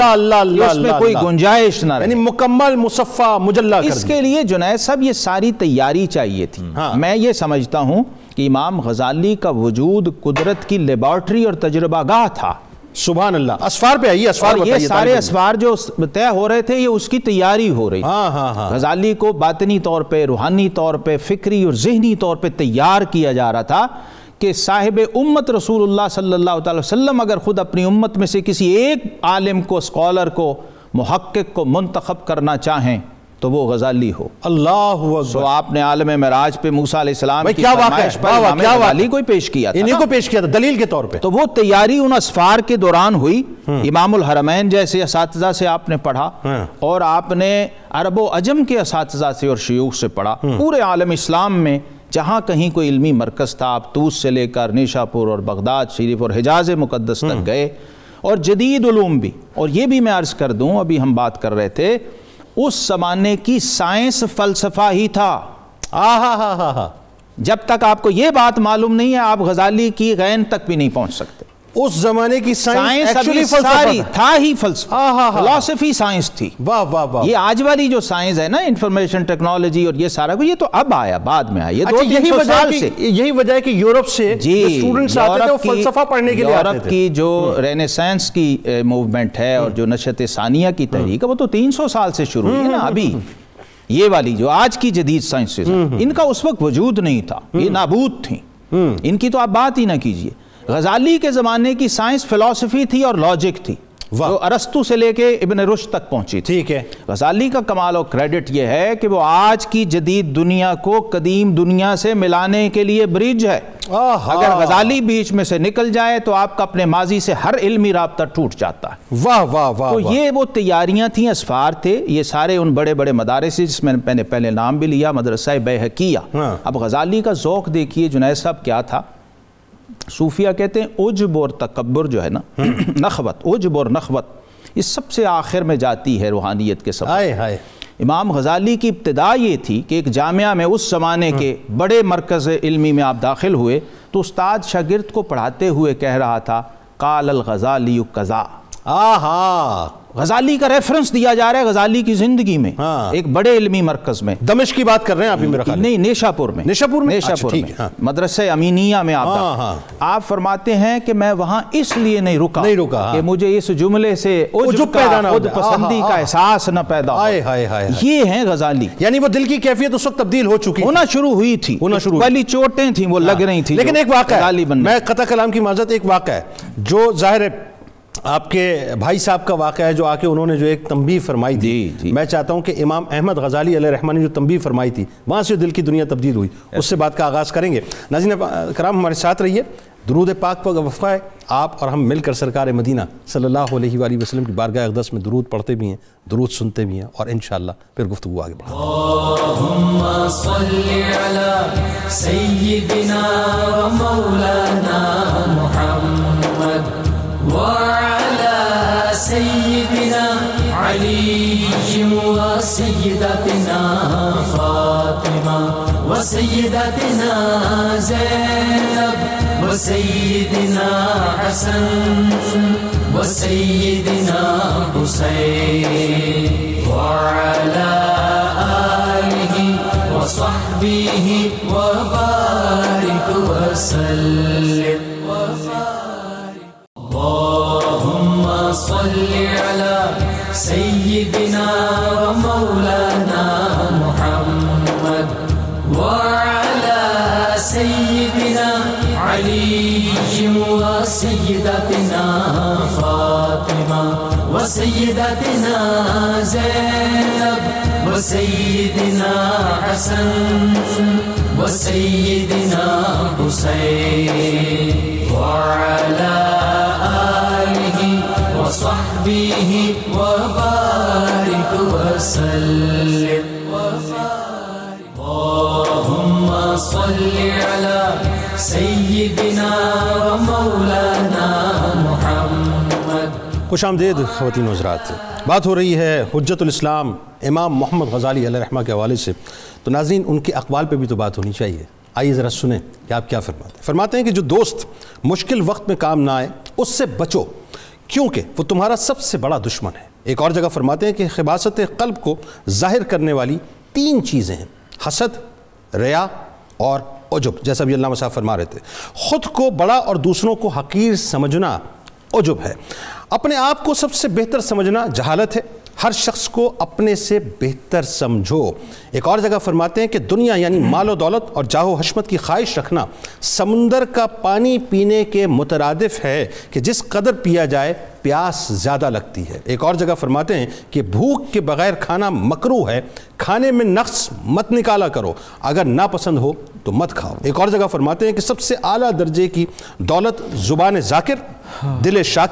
اس میں کوئی گنجائش نہ رہے، یعنی مکمل مصفہ مجلہ کر اس کے لیے جنید صاحب یہ ساری تیاری چاہیے تھی۔ میں یہ سمجھتا ہوں کہ امام غزالی کا وجود قدرت کی لیبارٹری اور تجربہ گاہ تھا۔ سبحان اللہ۔ اسفار پہ آئیے، اسفار بتائیے۔ یہ سارے اسفار جو طے ہو رہے تھے یہ اس کی تیاری ہو رہی۔ غزالی کو باطنی طور پہ، روحانی طور پہ، فکری اور ذہنی طور پہ تیار کیا جا رہا تھا کہ صاحب امت رسول اللہ صلی اللہ علیہ وسلم اگر خود اپنی امت میں سے کسی ایک عالم کو، اسکالر کو، محقق کو منتخب کرنا چاہیں تو وہ غزالی ہو۔ اللہ اکبر۔ تو آپ نے عالم معراج پہ موسیٰ علیہ السلام کی فرمائش پر امام غزالی کو پیش کیا تھا، انہیں کو پیش کیا تھا دلیل کے طور پہ۔ تو وہ تیاری ان اسفار کے دوران ہوئی امام الحرمین جیسے اساتذہ سے آپ نے پڑھا اور آپ نے عرب و عجم کے اساتذہ سے اور شیوخ سے پڑھا. پورے عالم اسلام میں جہاں کہیں کوئی علمی مرکز تھا آپ طوس سے لے کر نیشا پور اور بغداد شریف اور حجاز مقدس تک گئے، اور جدید علوم بھی. اور یہ بھی میں عرض کر دوں، ابھی ہم بات کر رہے تھے، اس زمانے کی سائنس فلسفہ ہی تھا. جب تک آپ کو یہ بات معلوم نہیں ہے آپ غزالی کی غین تک بھی نہیں پہنچ سکتے. اس زمانے کی سائنس ابھی ساری تھا ہی فلسفہ، فلسفی سائنس تھی. واہ واہ واہ. یہ آج والی جو سائنس ہے نا، انفارمیشن ٹیکنالوجی اور یہ سارا کچھ، یہ تو اب آیا، بعد میں آیا. یہ یہی وجہ ہے کہ یورپ سے اسٹوڈنٹس آتے تھے وہ فلسفہ پڑھنے کے لیے آتے تھے. یورپ کی جو رینیسانس کی موومنٹ ہے اور جو نشأت ثانیہ کی تحریک ہے وہ تو 300 سال سے شروع ہوئی ہے نا. ابھی یہ والی جو آج کی جدید سائنسز ان کا اس وقت وجود نہیں تھا، یہ نابود تھیں، ان کی تو آپ بات ہی نہ کیجئے. غزالی کے زمانے کی سائنس فلسفی تھی اور لاجک تھی، جو ارسطو سے لے کے ابن رشد تک پہنچی تھی. ٹھیک ہے. غزالی کا کمال و کریڈٹ یہ ہے کہ وہ آج کی جدید دنیا کو قدیم دنیا سے ملانے کے لیے برج ہے. اگر غزالی بیچ میں سے نکل جائے تو آپ کا اپنے ماضی سے ہر علمی رابطہ ٹوٹ جاتا ہے. واہ واہ واہ. تو یہ وہ تیاریاں تھیں، اسفار تھے، یہ سارے ان بڑے بڑے مدارس جس میں نے پہلے نام بھی لیا، مدرسہ بیہقیہ. اب غزالی کا ذوق دیکھیے جنید صاحب کیا تھا. صوفیہ کہتے ہیں عجب اور تکبر جو ہے نا، نخوت، عجب اور نخوت، یہ سب سے آخر میں جاتی ہے روحانیت کے سفر. امام غزالی کی ابتدا یہ تھی کہ ایک جامعہ میں اس زمانے کے بڑے مرکز علمی میں آپ داخل ہوئے تو استاد شاگرد کو پڑھاتے ہوئے کہہ رہا تھا قال الغزالی قضا. غزالی کا ریفرنس دیا جا رہا ہے غزالی کی زندگی میں ایک بڑے علمی مرکز میں. دمشق کی بات کر رہے ہیں آپ؟ میرا خیال نہیں، نیشا پور میں. مدرسہ امینیہ میں آپ فرماتے ہیں کہ میں وہاں اس لیے نہیں رکا کہ مجھے اس جملے سے عجب خود پسندی کا احساس نہ پیدا ہو. یہ ہیں غزالی. یعنی وہ دل کی کیفیت اس وقت تبدیل ہو چکی، ہونا شروع ہوئی تھی، پہلی چوٹیں تھیں وہ لگ رہی تھیں. لیکن ایک واقعہ ہے، میں قطع کلام کی معذرت، ایک واقعہ ہے جو ظاہر ہے آپ کے بھائی صاحب کا واقعہ ہے، جو آ کے انہوں نے جو ایک تنبیہ فرمائی تھی. میں چاہتا ہوں کہ امام احمد غزالی علیہ الرحمہ نے جو تنبیہ فرمائی تھی وہاں سے دل کی دنیا تبدیل ہوئی، اس سے بات کا آغاز کریں گے. ناظرین کرام ہمارے ساتھ رہیے. درود پاک پر وفا ہے، آپ اور ہم مل کر سرکار مدینہ صلی اللہ علیہ وآلہ وسلم کی بارگاہ اقدس میں درود پڑھتے بھی ہیں، درود سنتے بھی ہیں، اور انشاءاللہ پھر گفتگو آگے بڑھیں. اللہم صلی علی سیدنا و مولانا محمد وعلى سيدنا علي وسيدتنا فاطمة وسيدتنا زينب وسيدنا حسن وسيدنا حسين وعلى آله وصحبه وبارك وسلم. اللهم صل على سيدنا ومولانا محمد وعلى سيدنا علي وسيدتنا فاطمة وسيدتنا زينب وسيدنا حسن وسيدنا حسين وعلى وصحبه وبارك وسلم. اللهم صل على سيدنا ومولانا محمد. خوش آمدید خواتین و حضرات. بات ہو رہی ہے حجت الاسلام امام محمد غزالی علیہ الرحمہ کے حوالے سے، تو ناظرین ان کے اقوال پہ بھی تو بات ہونی چاہیے. آئیے ذرا سنیں کہ آپ کیا فرماتے ہیں. فرماتے ہیں کہ جو دوست مشکل وقت میں کام نہ آئے اس سے بچو، کیونکہ وہ تمہارا سب سے بڑا دشمن ہے. ایک اور جگہ فرماتے ہیں کہ خباثت قلب کو ظاہر کرنے والی 3 چیزیں ہیں: حسد، ریا اور عجب. جیسا بھی علامہ صاحب فرما رہے تھے، خود کو بڑا اور دوسروں کو حقیر سمجھنا عجب ہے. اپنے آپ کو سب سے بہتر سمجھنا جہالت ہے. ہر شخص کو اپنے سے بہتر سمجھو. ایک اور جگہ فرماتے ہیں کہ دنیا یعنی مال و دولت اور جاہ و حشمت کی خواہش رکھنا سمندر کا پانی پینے کے مترادف ہے کہ جس قدر پیا جائے پیاس زیادہ لگتی ہے. ایک اور جگہ فرماتے ہیں کہ بھوک کے بغیر کھانا مکروہ ہے. کھانے میں نقص مت نکالا کرو، اگر ناپسند ہو تو مت کھاؤ. ایک اور جگہ فرماتے ہیں کہ سب سے اعلیٰ درجے کی دولت زبان ذاکر، دل شاکر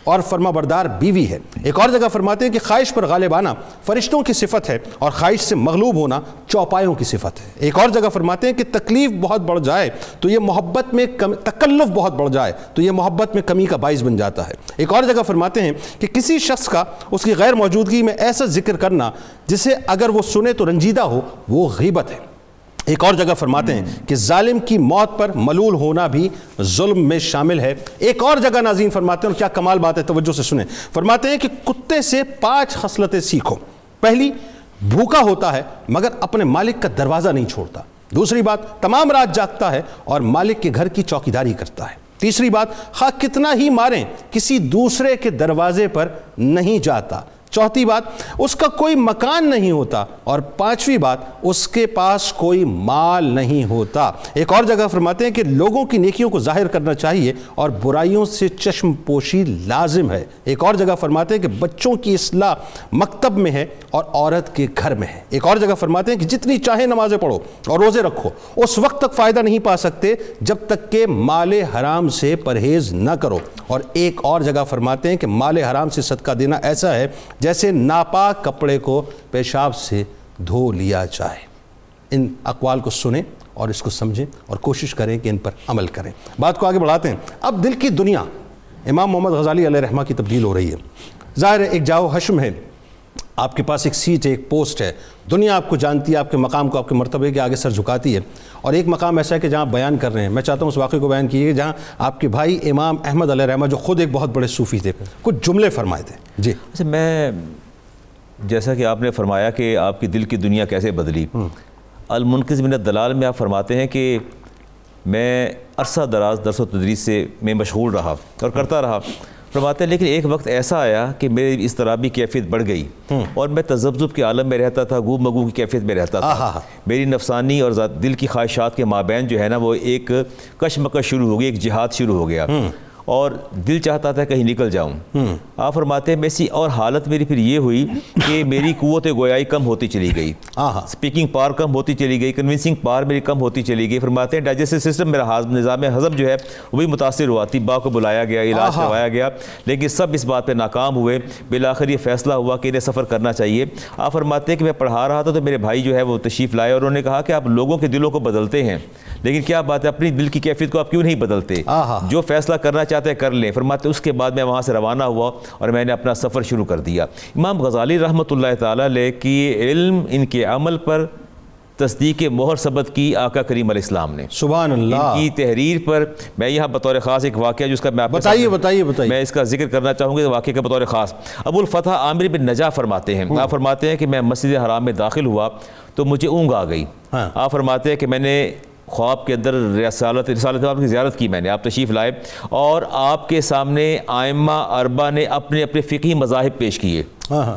اور فرما بردار بیوی ہے۔ ایک اور جگہ فرماتے ہیں کہ خواہش پر غالب آنا فرشتوں کی صفت ہے اور خواہش سے مغلوب ہونا چوپایوں کی صفت ہے۔ ایک اور جگہ فرماتے ہیں کہ تکلیف بہت بڑھ جائے تو یہ محبت میں تکلف بہت بڑھ جائے تو یہ محبت میں کمی کا باعث بن جاتا ہے۔ ایک اور جگہ فرماتے ہیں کہ کسی شخص کا اس کی غیر موجودگی میں ایسا ذکر کرنا جسے اگر وہ سنے تو رنجیدہ ہو، وہ غیبت ہے۔ ایک اور جگہ فرماتے ہیں کہ ظالم کی موت پر ملول ہونا بھی ظلم میں شامل ہے۔ ایک اور جگہ ناظرین فرماتے ہیں، اور کیا کمال بات ہے، توجہ سے سنیں، فرماتے ہیں کہ کتے سے 5 خصلتیں سیکھو۔ پہلی، بھوکا ہوتا ہے مگر اپنے مالک کا دروازہ نہیں چھوڑتا۔ دوسری بات، تمام رات جاگتا ہے اور مالک کے گھر کی چوکیداری کرتا ہے۔ تیسری بات، خواہ کتنا ہی ماریں کسی دوسرے کے دروازے پر نہیں جاتا۔ چوتھی بات، اس کا کوئی مکان نہیں ہوتا۔ اور 5ویں بات، اس کے پاس کوئی مال نہیں ہوتا۔ ایک اور جگہ فرماتے ہیں کہ لوگوں کی نیکیوں کو ظاہر کرنا چاہیے اور برائیوں سے چشم پوشی لازم ہے۔ ایک اور جگہ فرماتے ہیں کہ بچوں کی اصلاح مکتب میں ہے اور عورت کے گھر میں ہے۔ ایک اور جگہ فرماتے ہیں کہ جتنی چاہے نمازیں پڑھو اور روزے رکھو، اس وقت تک فائدہ نہیں پا سکتے جب تک کہ مال حرام سے پرہیز نہ کرو۔ اور ایک اور جگہ فرماتے ہیں کہ مال حرام سے صدقہ دینا ایسا ہے جیسے ناپاک کپڑے کو پیشاب سے دھو لیا جائے۔ ان اقوال کو سنیں اور اس کو سمجھیں اور کوشش کریں کہ ان پر عمل کریں۔ بات کو آگے بڑھاتے ہیں۔ اب دل کی دنیا امام محمد غزالی علیہ رحمہ کی تبدیل ہو رہی ہے۔ ظاہر ہے ایک جاؤ حشم ہے، آپ کے پاس ایک سیٹ ہے، ایک پوسٹ ہے، دنیا آپ کو جانتی ہے، آپ کے مقام کو، آپ کے مرتبے کے آگے سر جھکاتی ہے، اور ایک مقام ایسا ہے کہ جہاں بیان کر رہے ہیں۔ میں چاہتا ہوں اس واقعے کو بیان کیجیے جہاں آپ کے بھائی امام احمد علیہ رحمہ جو خود ایک بہت بڑے صوفی تھے، کچھ جملے فرمائے تھے۔ جی اچھا، میں جیسا کہ آپ نے فرمایا کہ آپ کی دل کی دنیا کیسے بدلی، المنقذ من الدلال میں آپ فرماتے ہیں کہ میں عرصہ دراز درس و تدریس سے میں مشغول رہا اور کرتا رہا، فرماتے ہیں لیکن ایک وقت ایسا آیا کہ میری اضطرابی کیفیت بڑھ گئی اور میں تذبذب کے عالم میں رہتا تھا، گوب مگو کی کیفیت میں رہتا تھا۔ میری نفسانی اور دل کی خواہشات کے مابین جو ہے نا وہ ایک کشمکش شروع ہو گئی، ایک جہاد شروع ہو گیا اور دل چاہتا تھا کہیں نکل جاؤں۔ آپ فرماتے ہیں ایسی اور حالت میری پھر یہ ہوئی کہ میری قوت گویائی کم ہوتی چلی گئی، سپیکنگ پاور کم ہوتی چلی گئی، کنونسنگ پاور میری کم ہوتی چلی گئی۔ فرماتے ہیں ڈائجسٹو سسٹم میرا نظام ہضم جو ہے وہ بھی متاثر ہوا، طباء کو بلایا گیا، علاج کروایا گیا، لیکن سب اس بات پہ ناکام ہوئے۔ بالآخر یہ فیصلہ ہوا کہ انہیں سفر کرنا چاہیے۔ آپ فرماتے ہیں کہ میں پڑھا رہا تھا تو میرے بھائی جو ہے وہ تشریف لائے اور انہوں نے کہا کہ آپ لوگوں کے دلوں کو بدلتے ہیں، لیکن کیا بات ہے اپنی دل کی کیفیت کو آپ کیوں نہیں بدلتے؟ جو فیصلہ کرنا چاہتے ہیں کر لیں۔ فرماتے اس کے بعد میں وہاں سے روانہ ہوا اور میں نے اپنا سفر شروع کر دیا۔ امام غزالی رحمۃ اللہ تعالیٰ علیہ کی علم، ان کے عمل پر تصدیق مہر ثبت کی آقا کریم علیہ السلام نے، سبحان اللہ۔ ان کی تحریر پر میں یہاں بطور خاص ایک واقعہ جس کا میں بتائیے میں اس کا ذکر کرنا چاہوں گا، واقعے کا بطور خاص۔ ابو الفتح عامر بن نجاح فرماتے ہیں، آپ فرماتے ہیں کہ میں مسجد حرام میں داخل ہوا تو مجھے اونگ آ گئی۔ آپ فرماتے ہیں کہ میں نے خواب کے اندر رسالت آپ کی زیارت کی، میں نے آپ تشریف لائے اور آپ کے سامنے ائمہ اربعہ نے اپنے اپنے فقہی مذاہب پیش کیے۔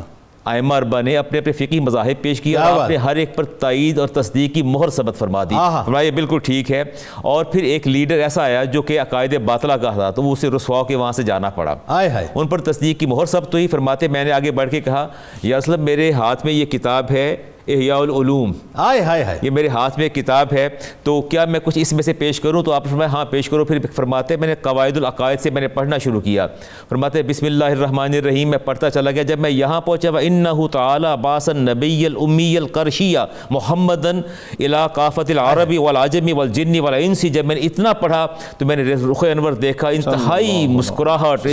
ائمہ اربعہ نے اپنے اپنے فقہی مذاہب پیش کیا، آپ نے ہر ایک پر تائید اور تصدیق کی مہر ثبت فرما دی، فرمایا یہ بالکل ٹھیک ہے۔ اور پھر ایک لیڈر ایسا آیا جو کہ عقائد باطلہ کا تھا تو وہ اسے رسوا کے وہاں سے جانا پڑا، ان پر تصدیق کی مہر ثبت ہوئی۔ فرماتے میں نے آگے بڑھ کے کہا یا اسلم میرے ہاتھ میں یہ کتاب ہے احیاء العلوم، یہ میرے ہاتھ میں ایک کتاب ہے تو کیا میں کچھ اس میں سے پیش کروں؟ تو آپ نے فرمایا ہاں پیش کرو۔ پھر فرماتے میں نے قواعد العقائد سے میں نے پڑھنا شروع کیا۔ فرماتے بسم اللہ الرحمن الرحیم، میں پڑھتا چلا گیا۔ جب میں یہاں پہنچا وَإِنَّهُ تَعَالَى بَعَثَ النَّبِيَّ الْأُمِّيَّ الْقَرْشِيَّ مُحَمَّدًا إِلَىٰ كَافَةِ الْعَرَبِ وَالْعَجَمِ وَالْجِنِّ وَالْإِنسِ، جب میں نے اتنا پڑھا تو میں نے رخ انور دیکھا، انتہائی مسکراہٹ،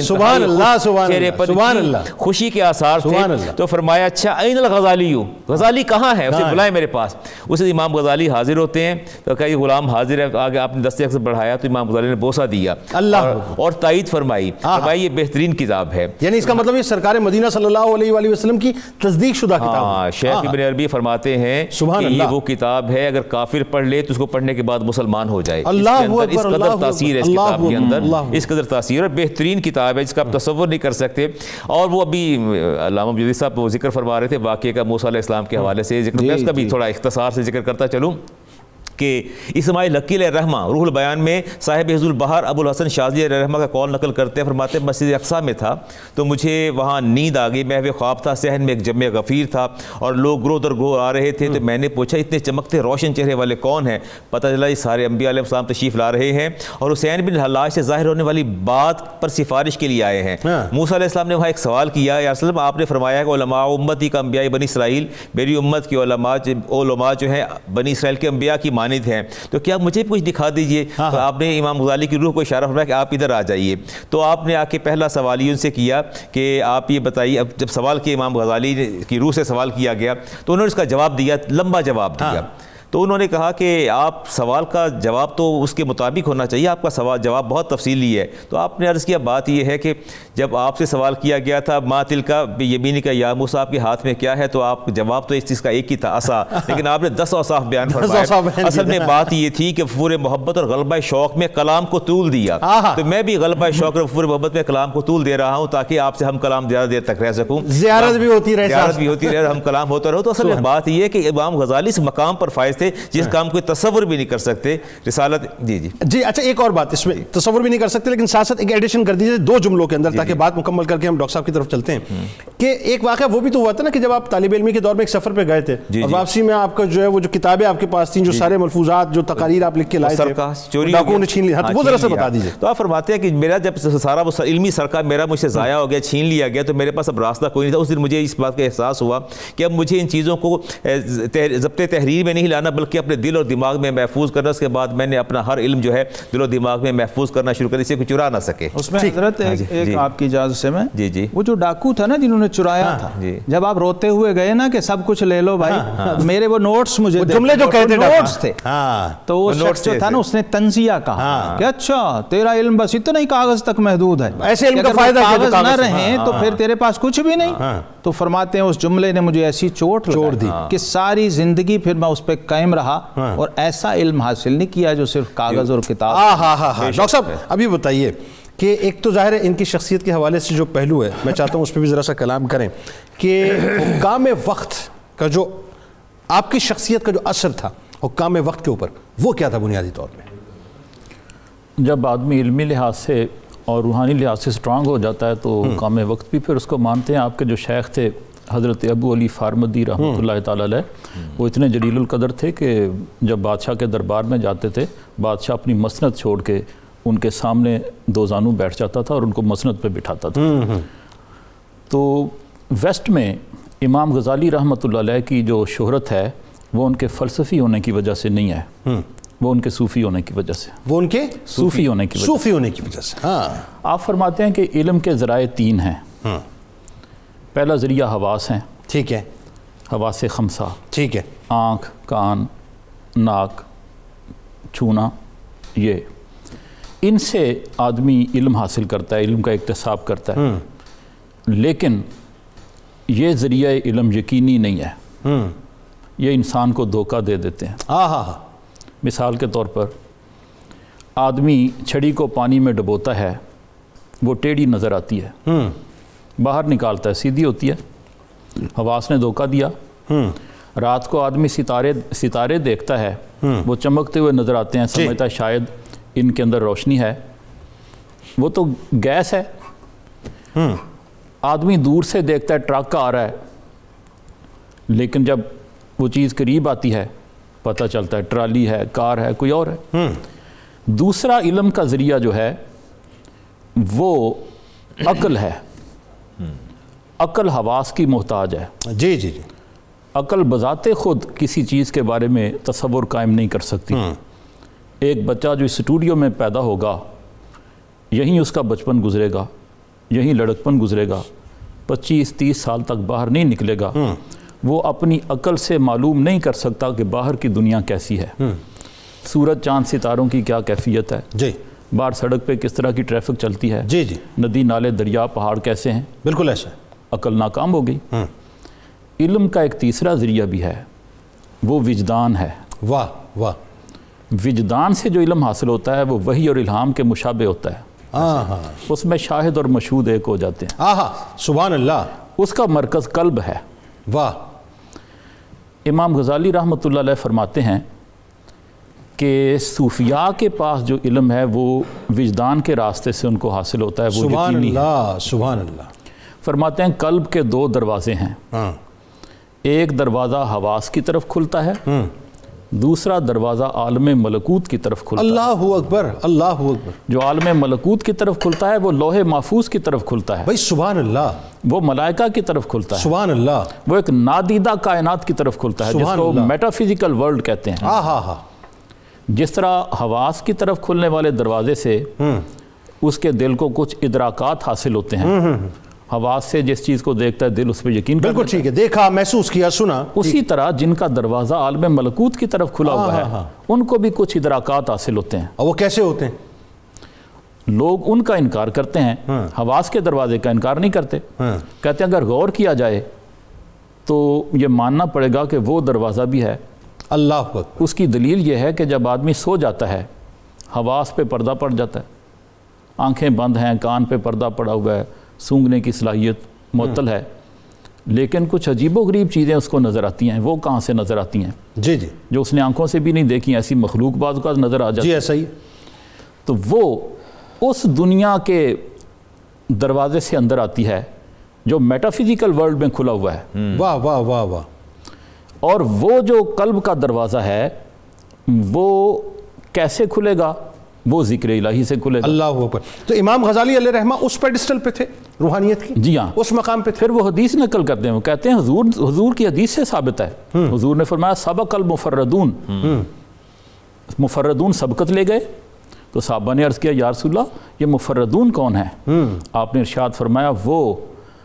چہرے پر خوشی کے آثار تھے۔ تو فرمایا اچھا این الغزالی، غزالی کہاں ہے؟ اسے بلائے میرے پاس۔ اسے امام غزالی حاضر ہوتے ہیں تو کہا یہ غلام حاضر ہے، آگے آپ نے دستے سے بڑھایا تو امام غزالی نے بوسہ دیا اور تائید فرمائی، فرمایا یہ بہترین کتاب ہے۔ یعنی اس کا مطلب یہ سرکار مدینہ صلی اللہ علیہ وآلہ وسلم کی تصدیق شدہ کتاب ہے۔ شیخ ابن عربی فرماتے ہیں کہ یہ وہ کتاب ہے اگر کافر پڑھ لے تو اس کو پڑھنے کے بعد مسلمان ہو جائے۔ اس قدر تاثیر ہے اس کتاب کے اندر، اس قدر تاثیر اور بہترین کتاب ہے جس کا آپ تصور نہیں کر سکتے۔ اور وہ ابھی علامہ مجددی صاحب وہ ذکر فرما رہے تھے واقعے کا موسیٰ علیہ السلام کے حوالے سے، ذکر میں اس کا بھی تھوڑا اختصار سے ذکر کرتا چلوں۔ کہ اسماعیل حقی علیہ الرحمہ روح البیان میں صاحب حزب البہار ابو الحسن شاذلی علیہ الرحمہ کا قول نقل کرتے ہیں، فرماتے ہیں مسجد اقصیٰ میں تھا تو مجھے وہاں نیند آ گئی، محو خواب تھا، صحن میں ایک جمع غفیر تھا اور لوگ گروہ در گروہ آ رہے تھے، تو میں نے پوچھا اتنے چمکتے روشن چہرے والے کون ہیں؟ پتہ چلا یہ سارے انبیاء علیہ السلام تشریف لا رہے ہیں اور حسین بن حلاج سے ظاہر ہونے والی بات پر سفارش کے لیے آئے ہیں۔ موسیٰ علیہ السلام نے وہاں ایک سوال کیا، یا رسول اللہ آپ نے فرمایا کہ علماء امتی کا انبیاء بنی اسرائیل، میری امت کی علماء جو ہیں بنی اسرائیل کے انبیاء کی مانند ہیں، تو کیا مجھے بھی کچھ دکھا دیجئے؟ تو آپ نے امام غزالی کی روح کو اشارہ فرمایا کہ آپ ادھر آ جائیے۔ تو آپ نے آ کے پہلا سوال ان سے کیا کہ آپ یہ بتائیے، اب جب سوال کیا امام غزالی کی روح سے سوال کیا گیا تو انہوں نے اس کا جواب دیا، لمبا جواب دیا۔ تو انہوں نے کہا کہ آپ سوال کا جواب تو اس کے مطابق ہونا چاہیے، آپ کا سوال جواب بہت تفصیلی ہے۔ تو آپ نے عرض کیا بات یہ ہے کہ جب آپ سے سوال کیا گیا تھا ما تلک بیمینک یا موسیٰ، آپ کے ہاتھ میں کیا ہے، تو آپ جواب تو اس چیز کا ایک ہی تھا، عصا، لیکن آپ نے 10 اوصاف بیان فرمائے۔ اصل میں بات یہ تھی کہ پورے محبت اور غلبہ شوق میں کلام کو طول دیا، تو میں بھی غلبہ شوق اور پورے محبت میں کلام کو طول دے رہا ہوں تاکہ آپ سے ہم کلام زیادہ دیر تک رہ سکوں، زیارت بھی ہوتی رہے، ہم کلام ہوتا رہو۔ تو اصل میں بات یہ ہے کہ امام غزالی اس مقام پر فائز تھے جس کام کو تصور بھی نہیں کر سکتے، رسالت۔ جی اچھا ایک اور بات، اس میں تصور بھی نہیں کر سکتے لیکن ساتھ ساتھ ایک ایڈیشن کر دیجیے 2 جملوں کے اندر تاکہ بات مکمل کر کے ہم ڈاکٹر صاحب کی طرف چلتے ہیں، کہ ایک واقعہ وہ بھی تو ہوا تھا نا کہ جب آپ طالب علمی کے دور میں ایک سفر پہ گئے تھے اور واپسی میں آپ کا جو ہے وہ جو کتابیں آپ کے پاس تھیں، جو سارے ملفوظات جو تقاریر آپ لکھ کے لائے تھے ڈاکوؤں نے چھین لیا، تو وہ ذرا سا بتا دیجیے۔ تو آپ فرماتے ہیں کہ میرا جب سارا وہ علمی سرکہ میرا مجھ سے ضائع ہو گیا، چھین لیا گیا، تو میرے پاس اب راستہ کوئی نہیں تھا۔ اس دن مجھے اس بات کا احساس ہوا کہ اب مجھے ان چیزوں کو ضبط تحریر میں نہیں لانا بلکہ اپنے دل اور دماغ میں محفوظ کرنا۔ اس کے بعد میں نے اپنا ہر علم جو ہے دل و دماغ میں محفوظ کرنا شروع کر، اسے کوئی چرا نہ سکے۔ اس میں حضرت ایک آپ کی اجازت سے میں وہ جو ڈاکو تھا نا جنہوں نے چرایا تھا، جب آپ روتے ہوئے گئے نا کہ سب کچھ لے لو بھائی، میرے وہ نوٹس مجھے جملے جو کہتے نوٹس تھے، تو وہ شخص جو تھا نا اس نے تنزیہ کہا کہ اچھا تیرا علم بس اتنا ہی کاغذ تک محدود ہے، ایسے علم کا فائدہ کاغذ نہ رہیں تو پھر تیرے پاس کچھ بھی نہیں۔ تو فرماتے ہیں اس جملے نے مجھے ایسی چوٹ دی کہ ساری زندگی پھر میں اس پہ قائم رہا اور ایسا علم حاصل نہیں کیا جو صرف کاغذ اور کتاب۔ ڈاکٹر صاحب ابھی بتائیے کہ ایک تو ظاہر ہے ان کی شخصیت کے حوالے سے جو پہلو ہے میں چاہتا ہوں اس پہ بھی ذرا سا کلام کریں کہ حکام وقت کا جو آپ کی شخصیت کا جو اثر تھا حکام وقت کے اوپر وہ کیا تھا بنیادی طور پہ؟ جب آدمی علمی لحاظ سے اور روحانی لحاظ سے سٹرانگ ہو جاتا ہے تو حکام وقت بھی پھر اس کو مانتے ہیں۔ آپ کے جو شیخ تھے حضرت ابو علی فارمدی رحمۃ اللہ تعالیٰ علیہ، وہ اتنے جلیل القدر تھے کہ جب بادشاہ کے دربار میں جاتے تھے بادشاہ اپنی مسند چھوڑ کے ان کے سامنے 2 زانو بیٹھ جاتا تھا اور ان کو مسند پہ بٹھاتا تھا۔ تو ویسٹ میں امام غزالی رحمۃ اللہ علیہ کی جو شہرت ہے وہ ان کے فلسفی ہونے کی وجہ سے نہیں ہے، وہ ان کے صوفی ہونے کی وجہ سے، وہ ان کے صوفی ہونے کی وجہ سے۔ آپ فرماتے ہیں کہ علم کے ذرائع 3 ہیں۔ پہلا ذریعہ حواس ہیں، ٹھیک ہے، حواس خمسہ، ٹھیک ہے، آنکھ، کان، ناک، چھونا، یہ ان سے آدمی علم حاصل کرتا ہے، علم کا اکتساب کرتا ہے، لیکن یہ ذریعہ علم یقینی نہیں ہے، یہ انسان کو دھوکہ دے دیتے ہیں۔ مثال کے طور پر آدمی چھڑی کو پانی میں ڈبوتا ہے، وہ ٹیڑھی نظر آتی ہے، باہر نکالتا ہے سیدھی ہوتی ہے، حواس نے دھوکہ دیا۔ رات کو آدمی ستارے دیکھتا ہے، وہ چمکتے ہوئے نظر آتے ہیں، سمجھتا ہے شاید ان کے اندر روشنی ہے، وہ تو گیس ہے۔ آدمی دور سے دیکھتا ہے ٹرک آ رہا ہے، لیکن جب وہ چیز قریب آتی ہے پتہ چلتا ہے ٹرالی ہے، کار ہے، کوئی اور ہے۔ دوسرا علم کا ذریعہ جو ہے وہ عقل ہے، عقل حواس کی محتاج ہے۔ جی جی، عقل بذات خود کسی چیز کے بارے میں تصور قائم نہیں کر سکتی۔ ایک بچہ جو اس اسٹوڈیو میں پیدا ہوگا یہیں اس کا بچپن گزرے گا، یہیں لڑکپن گزرے گا، 25-30 سال تک باہر نہیں نکلے گا، وہ اپنی عقل سے معلوم نہیں کر سکتا کہ باہر کی دنیا کیسی ہے، سورج چاند ستاروں کی کیا کیفیت ہے، جی باہر سڑک پہ کس طرح کی ٹریفک چلتی ہے، جی جی، ندی نالے دریا پہاڑ کیسے ہیں، بالکل ایسا۔ عقل ناکام ہو گئی۔ علم کا ایک تیسرا ذریعہ بھی ہے، وہ وجدان ہے۔ واہ واہ، وجدان سے جو علم حاصل ہوتا ہے وہ وحی اور الہام کے مشابہ ہوتا ہے، اس میں شاہد اور مشہود ایک ہو جاتے ہیں۔ سبحان اللہ، اس کا مرکز قلب ہے۔ واہ۔ امام غزالی رحمۃ اللہ علیہ فرماتے ہیں کہ صوفیاء کے پاس جو علم ہے وہ وجدان کے راستے سے ان کو حاصل ہوتا ہے، وہ سبحان یقینی ہے۔ اللہ سبحان اللہ۔ فرماتے ہیں قلب کے 2 دروازے ہیں، ایک دروازہ حواس کی طرف کھلتا ہے، دوسرا دروازہ عالم ملکوت کی طرف کھلتا ہے۔ اللہ اکبر اللہ اکبر۔ جو عالم ملکوت کی طرف کھلتا ہے وہ لوح محفوظ کی طرف کھلتا ہے، بھائی سبحان اللہ وہ ملائکہ کی طرف کھلتا ہے، سبحان اللہ۔ وہ ایک نادیدہ کائنات کی طرف کھلتا ہے جس سبحان کو اللہ۔ میٹا فزیکل ورلڈ کہتے ہیں۔ ہاں جس طرح حواس کی طرف کھلنے والے دروازے سے اس کے دل کو کچھ ادراکات حاصل ہوتے ہیں، حواس سے جس چیز کو دیکھتا ہے دل اس پہ یقین کرتا ہے، بالکل ٹھیک ہے، دیکھا محسوس کیا سنا۔ اسی طرح جن کا دروازہ عالم ملکوت کی طرف کھلا ہوا ہے ان کو بھی کچھ ادراکات حاصل ہوتے ہیں۔ اور وہ کیسے ہوتے ہیں؟ لوگ ان کا انکار کرتے ہیں، حواس کے دروازے کا انکار نہیں کرتے، کہتے ہیں اگر غور کیا جائے تو یہ ماننا پڑے گا کہ وہ دروازہ بھی ہے۔ اللہ اکبر۔ اس کی دلیل یہ ہے کہ جب آدمی سو جاتا ہے حواس پہ پردہ پڑ جاتا ہے، آنکھیں بند ہیں، کان پہ پردہ پڑا ہوا ہے، سونگنے کی صلاحیت معطل ہے، لیکن کچھ عجیب و غریب چیزیں اس کو نظر آتی ہیں۔ وہ کہاں سے نظر آتی ہیں؟ جی جی جو اس نے آنکھوں سے بھی نہیں دیکھی، ایسی مخلوق بعض اوقات نظر آ جاتی جی ہے۔ ایسا ہی۔ تو وہ اس دنیا کے دروازے سے اندر آتی ہے جو میٹا فزیکل ورلڈ میں کھلا ہوا ہے۔ واہ واہ واہ واہ۔ اور وہ جو قلب کا دروازہ ہے وہ کیسے کھلے گا؟ وہ ذکر الہی سے کھلے گا۔ اللہ اکبر۔ تو امام غزالی علیہ رحمہ اس پیڈسٹل پہ تھے روحانیت کی؟ جی ہاں، اس مقام پہ تھے۔ پھر وہ حدیث نقل کرتے ہیں، وہ کہتے ہیں حضور کی حدیث سے ثابت ہے، حضور نے فرمایا سبق المفردون، مفردون سبقت لے گئے۔ تو صحابہ نے عرض کیا یا رسول اللہ یہ مفردون کون ہیں؟ آپ نے ارشاد فرمایا وہ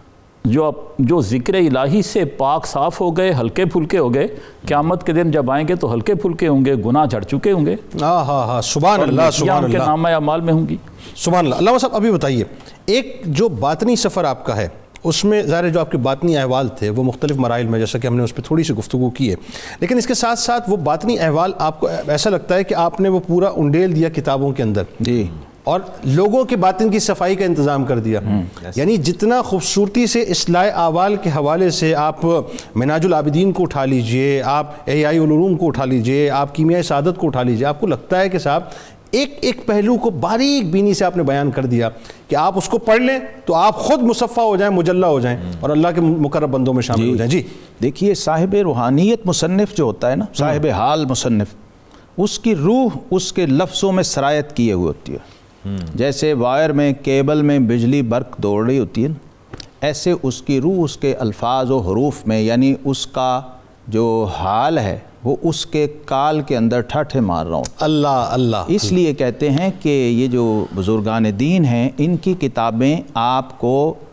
جو ذکر الہی سے پاک صاف ہو گئے، ہلکے پھلکے ہو گئے، قیامت کے دن جب آئیں گے تو ہلکے پھلکے ہوں گے، گناہ جھڑ چکے ہوں گے، ہاں سبحان اللہ سبحان ان کے اللہ نامہ اعمال میں ہوں گی۔ سبحان اللہ۔ علامہ صاحب ابھی بتائیے، ایک جو باطنی سفر آپ کا ہے اس میں ظاہر جو آپ کے باطنی احوال تھے وہ مختلف مراحل میں، جیسا کہ ہم نے اس پہ تھوڑی سی گفتگو کی ہے، لیکن اس کے ساتھ ساتھ وہ باطنی احوال آپ کو ایسا لگتا ہے کہ آپ نے وہ پورا انڈیل دیا کتابوں کے اندر جی، اور لوگوں کے باطن کی صفائی کا انتظام کر دیا۔ یعنی جتنا خوبصورتی سے اصلاح اعمال کے حوالے سے آپ مناج العابدین کو اٹھا لیجئے، آپ احیاء العلوم کو اٹھا لیجئے، آپ کیمیائے سعادت کو اٹھا لیجئے، آپ کو لگتا ہے کہ صاحب ایک ایک پہلو کو باریک بینی سے آپ نے بیان کر دیا کہ آپ اس کو پڑھ لیں تو آپ خود مصفہ ہو جائیں، مجلہ ہو جائیں اور اللہ کے مقرب بندوں میں شامل ہو جائیں۔ جی دیکھیے، صاحب روحانیت مصنف جو ہوتا ہے نا، صاحب حال مصنف، اس کی روح اس کے لفظوں میں سرایت کیے ہوئے ہوتی ہے۔ جیسے وائر میں، کیبل میں بجلی برق دوڑ رہی ہوتی ہے نا، ایسے اس کی روح اس کے الفاظ و حروف میں، یعنی اس کا جو حال ہے وہ اس کے کال کے اندر ٹھاٹھے مار رہا ہوں۔ اللہ اللہ۔ اس لیے کہتے ہیں کہ یہ جو بزرگان دین ہیں ان کی کتابیں آپ کو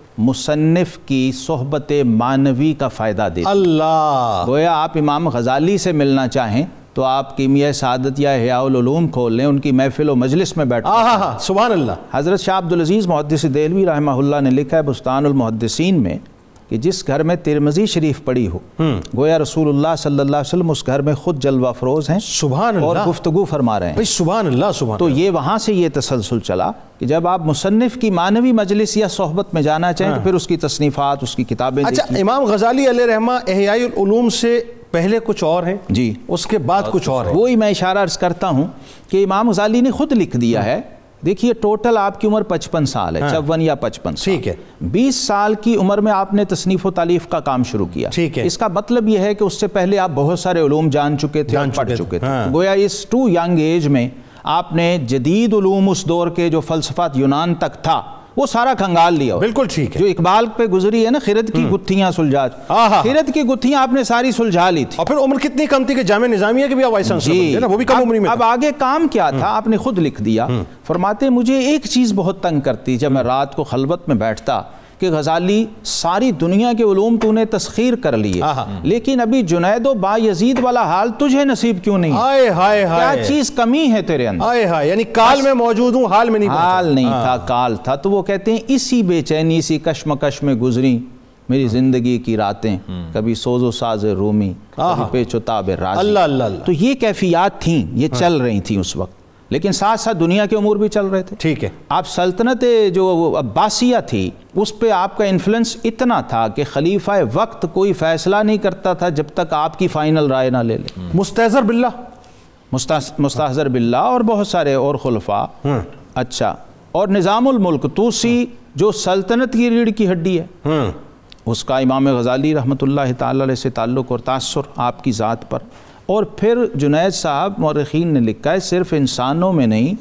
مصنف کی صحبت معنوی کا فائدہ دیتی ہیں۔ اللہ، گویا آپ امام غزالی سے ملنا چاہیں تو آپ کیمیائے سعادت یا احیاء العلوم کھول لیں، ان کی محفل و مجلس میں بیٹھ ہاں سبحان اللہ۔ حضرت شاہ عبدالعزیز محدث دہلوی رحمہ اللہ نے لکھا ہے بستان المحدثین میں کہ جس گھر میں ترمذی شریف پڑی ہو، گویا رسول اللہ صلی اللہ علیہ وسلم اس گھر میں خود جلوہ افروز ہیں، سبحان اور اللہ، گفتگو فرما رہے ہیں۔ سبحان اللہ سبحان تو اللہ۔ یہ وہاں سے یہ تسلسل چلا کہ جب آپ مصنف کی معنوی مجلس یا صحبت میں جانا چاہیں تو پھر اس کی تصنیفات، اس کی کتابیں اچھا، دیکھیں۔ امام غزالی علیہ رحمہ احیاء العلوم سے پہلے کچھ اور ہیں جی، اس کے بعد کچھ اور ہیں۔ وہی میں اشارہ عرض کرتا ہوں کہ امام غزالی نے خود لکھ دیا ہے۔ دیکھیے ٹوٹل آپ کی عمر 55 سال ہے، 54 یا 55 سال، ٹھیک ہے۔ 20 سال کی عمر میں آپ نے تصنیف و تالیف کا کام شروع کیا۔ ٹھیک ہے۔ اس کا مطلب یہ ہے کہ اس سے پہلے آپ بہت سارے علوم جان چکے تھے اور پڑھ چکے تھے۔ گویا اس ٹو ینگ ایج میں آپ نے جدید علوم اس دور کے جو فلسفہ یونان تک تھا وہ سارا کھنگال لیا۔ بالکل ٹھیک ہے۔ جو اقبال پہ گزری ہے نا، خرد کی گتھیاں سلجھا، خرد کی گتھیاں آپ نے ساری سلجھا لی تھی۔ اور پھر عمر کتنی کم تھی کہ جامعہ نظامیہ کے بھی وائس چانسلر بن گئے نا، وہ بھی کم عمری میں اب آگے کام کیا تھا آپ نے خود لکھ دیا۔ فرماتے مجھے ایک چیز بہت تنگ کرتی جب میں رات کو خلوت میں بیٹھتا کہ غزالی ساری دنیا کے علوم تو نے تسخیر کر لیے، لیکن ابھی جنید و با یزید والا حال تجھے نصیب کیوں نہیں؟ ہائے ہائے ہائے، کیا چیز کمی ہے تیرے اندر؟ ہائے ہائے، یعنی کال میں موجود ہوں، حال میں نہیں پہنچا۔ حال نہیں تھا، کال تھا۔ تو وہ کہتے ہیں اسی بے چینی سی کشمکش میں گزری میری زندگی کی راتیں، کبھی سوز و ساز رومی، کبھی پیچ و تاب رازی۔ اللہ اللہ اللہ۔ تو یہ کیفیات تھیں، یہ چل رہی تھیں اس وقت، لیکن ساتھ ساتھ دنیا کے امور بھی چل رہے تھے۔ ٹھیک ہے۔ آپ سلطنت جو عباسیہ تھی اس پہ آپ کا انفلوئنس اتنا تھا کہ خلیفہ وقت کوئی فیصلہ نہیں کرتا تھا جب تک آپ کی فائنل رائے نہ لے لے۔ مستحضر باللہ، مستحضر باللہ اور بہت سارے اور خلفاء. اچھا، اور نظام الملک توسی جو سلطنت کی ریڑھ کی ہڈی ہے، اس کا امام غزالی رحمۃ اللہ تعالی علیہ سے تعلق اور تاثر آپ کی ذات پر. اور پھر جنید صاحب مورخین نے لکھا ہے صرف انسانوں میں نہیں،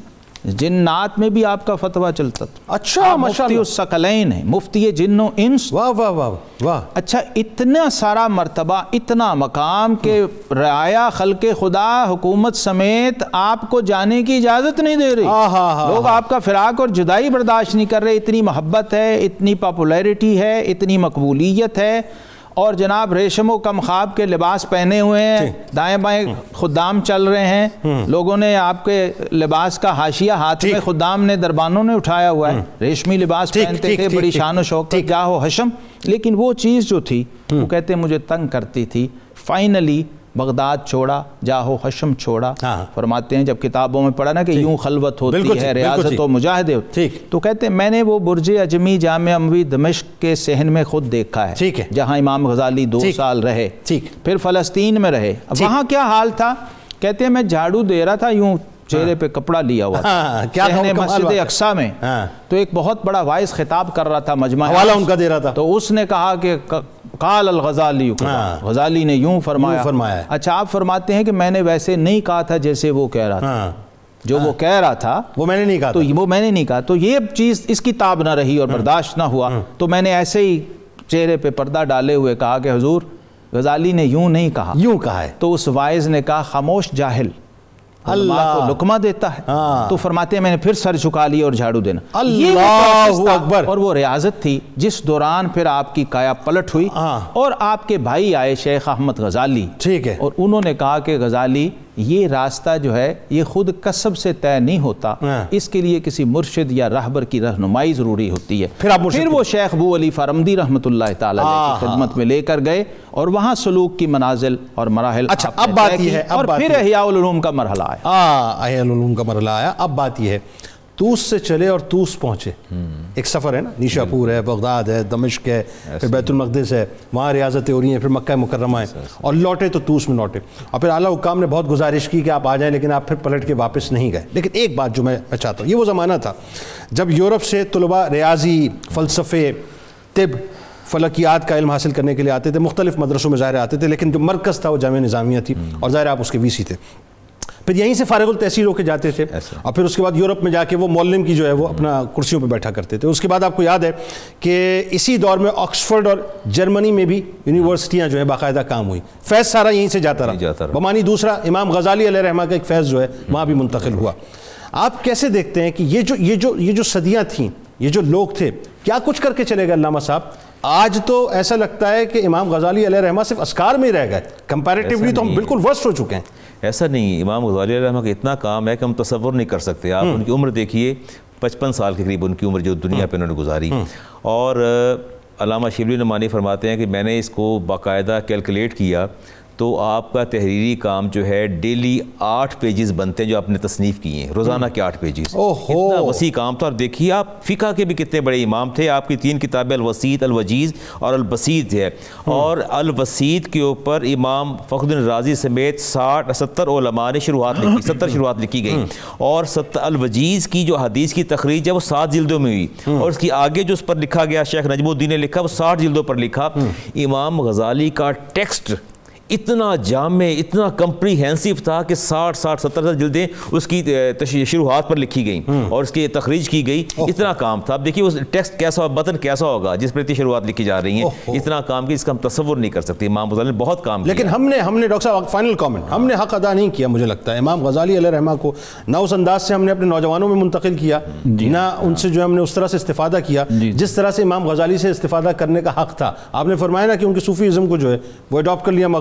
جنات میں بھی آپ کا فتویٰ چلتا تھا. اچھا، مفتی الثقلین ہے، مفتی جن و انس. واہ واہ واہ واہ. اچھا، اتنا سارا مرتبہ، اتنا مقام کہ رعایا خلق خدا حکومت سمیت آپ کو جانے کی اجازت نہیں دے رہی. لوگ آپ کا فراق اور جدائی برداشت نہیں کر رہے. اتنی محبت ہے، اتنی پاپولیرٹی ہے، اتنی مقبولیت ہے. اور جناب ریشم و کم خواب کے لباس پہنے ہوئے ہیں، دائیں بائیں خدام چل رہے ہیں، لوگوں نے آپ کے لباس کا حاشیہ ہاتھ میں خدام نے دربانوں نے اٹھایا ہوا ہے، ریشمی لباس پہنتے تھے، بڑی شان و شوکت، جاہ و حشم. لیکن وہ چیز جو تھی وہ کہتے ہیں مجھے تنگ کرتی تھی. فائنلی بغداد چھوڑا، جاہ و حشم چھوڑا. فرماتے ہیں جب کتابوں میں پڑھا نا کہ یوں خلوت ہوتی ہے، ریاضت و مجاہدے، تو کہتے ہیں میں نے وہ برج عجمی جامع اموی دمشق کے صحن میں خود دیکھا ہے، جہاں امام غزالی 2 سال رہے. پھر فلسطین میں رہے. وہاں کیا حال تھا؟ کہتے ہیں میں جھاڑو دے رہا تھا، یوں چہرے پہ کپڑا لیا ہوا تھا مسجد اقصیٰ میں. تو ایک بہت بڑا وائس خطاب کر رہا تھا، مجمع حوالہ ان کا دے رہا تھا. تو اس نے کہا کہ قال الغزالی، غزالی نے یوں فرمایا. اچھا، آپ فرماتے ہیں کہ میں نے ویسے نہیں کہا تھا جیسے وہ کہہ رہا تھا. جو وہ کہہ رہا تھا وہ میں نے نہیں کہا، تو وہ میں نے نہیں کہا. تو یہ چیز اس کی تاب نہ رہی اور برداشت نہ ہوا. تو میں نے ایسے ہی چہرے پہ پردہ ڈالے ہوئے کہا کہ حضور غزالی نے یوں نہیں کہا، یوں کہا ہے. تو اس وائز نے کہا خاموش جاہل، اللہ کو لقمہ دیتا ہے. تو فرماتے ہیں میں نے پھر سر جھکا لیا اور جھاڑو دینا. اللہ اکبر. اور وہ ریاضت تھی جس دوران پھر آپ کی کایا پلٹ ہوئی اور آپ کے بھائی آئے شیخ احمد غزالی، ٹھیک ہے، اور انہوں نے کہا کہ غزالی یہ راستہ جو ہے یہ خود کسب سے طے نہیں ہوتا، اس کے لیے کسی مرشد یا رہبر کی رہنمائی ضروری ہوتی ہے. پھر وہ شیخ ابو علی فرمدی رحمۃ اللہ تعالی کی خدمت میں لے کر گئے اور وہاں سلوک کی منازل اور مراحل. اچھا، اب بات یہ ہے، اور پھر احیاء العلوم کا مرحلہ آیا. احیاء العلوم کا مرحلہ آیا. اب بات یہ ہے، توس سے چلے اور توس پہنچے. ایک سفر ہے نا، نیشا پور ہے، بغداد ہے، دمشق ہے، پھر بیت المقدس ہے، وہاں ریاضتیں ہو رہی ہیں، پھر مکہ مکرمہ ہے، اور لوٹے تو توس میں لوٹے. اور پھر اعلیٰ حکام نے بہت گزارش کی کہ آپ آ جائیں، لیکن آپ پھر پلٹ کے واپس نہیں گئے. لیکن ایک بات جو میں چاہتا ہوں، یہ وہ زمانہ تھا جب یورپ سے طلباء ریاضی، فلسفے، طب، فلکیات کا علم حاصل کرنے کے لیے آتے تھے. مختلف مدرسوں میں ظاہر آتے تھے، لیکن جو مرکز تھا وہ جامعہ نظامیہ تھی، اور ظاہر آپ اس کے وی سی تھے. پھر یہیں سے فارغ التحصیل ہو کے جاتے تھے، اور پھر اس کے بعد یورپ میں جا کے وہ معلم کی جو ہے وہ اپنا کرسیوں پہ بیٹھا کرتے تھے. اس کے بعد آپ کو یاد ہے کہ اسی دور میں آکسفورڈ اور جرمنی میں بھی یونیورسٹیاں جو ہیں باقاعدہ کام ہوئی. فیض سارا یہیں سے جاتا رہا. بمانی دوسرا امام غزالی علیہ رحمہ کا ایک فیض جو ہے وہاں بھی منتقل ہوا. آپ کیسے دیکھتے ہیں کہ یہ جو صدیاں تھیں، یہ جو لوگ تھے، کیا کچھ کر کے چلے گئے علامہ صاحب؟ آج تو ایسا لگتا ہے کہ امام غزالی علیہ رحمہ صرف اذکار میں ہی رہ گئے، کمپیریٹیولی تو ہم بالکل ورسٹ ہو چکے ہیں. ایسا نہیں، امام غزالی علیہ رحمہ کا اتنا کام ہے کہ ہم تصور نہیں کر سکتے. آپ ان کی عمر دیکھیے، 55 سال کے قریب ان کی عمر جو دنیا پہ انہوں نے گزاری. اور علامہ شبلی نعمانی فرماتے ہیں کہ میں نے اس کو باقاعدہ کیلکولیٹ کیا تو آپ کا تحریری کام جو ہے ڈیلی 8 پیجز بنتے ہیں جو آپ نے تصنیف کیے ہیں، روزانہ کے 8 پیجز. اتنا وسیع کام تھا. اور دیکھیے آپ فقہ کے بھی کتنے بڑے امام تھے. آپ کی 3 کتابیں الوسیط، الوجیز اور البسیط ہے. اور الوسیط کے اوپر امام فخر الدین رازی سمیت 70 علماء نے شروحات لکھی، 70 شروحات لکھی گئی. اور الوجیز کی جو حدیث کی تخریج ہے وہ 7 جلدوں میں ہوئی. اور اس کی آگے جو اس پر لکھا گیا شیخ نجم الدین نے لکھا وہ 60 جلدوں پر لکھا. امام غزالی کا ٹیکسٹ اتنا جامع، اتنا کمپریہنسو تھا کہ 60-70 جلدیں اس کی شروحات پر لکھی گئیں اور اس کی تخریج کی گئی. اتنا کام تھا. اب دیکھیے اس ٹیکسٹ کیسا، متن کیسا ہوگا جس پر اتنی شروحات لکھی جا رہی ہیں. اتنا کام کہ اس کا ہم تصور نہیں کر سکتے. امام غزالی نے بہت کام کیا. لیکن ہم نے ڈاکٹر صاحب فائنل کامنٹ، ہم نے حق ادا نہیں کیا. مجھے لگتا ہے امام غزالی علیہ رحمہ کو نہ اس انداز سے ہم نے اپنے نوجوانوں میں منتقل کیا، نہ ان سے جو ہم نے اس طرح سے استفادہ کیا جس طرح سے امام غزالی سے استفادہ کرنے کا حق تھا. آپ نے فرمایا نا کہ ان کے صوفیزم کو جو ہے وہ اڈاپٹ کر لیا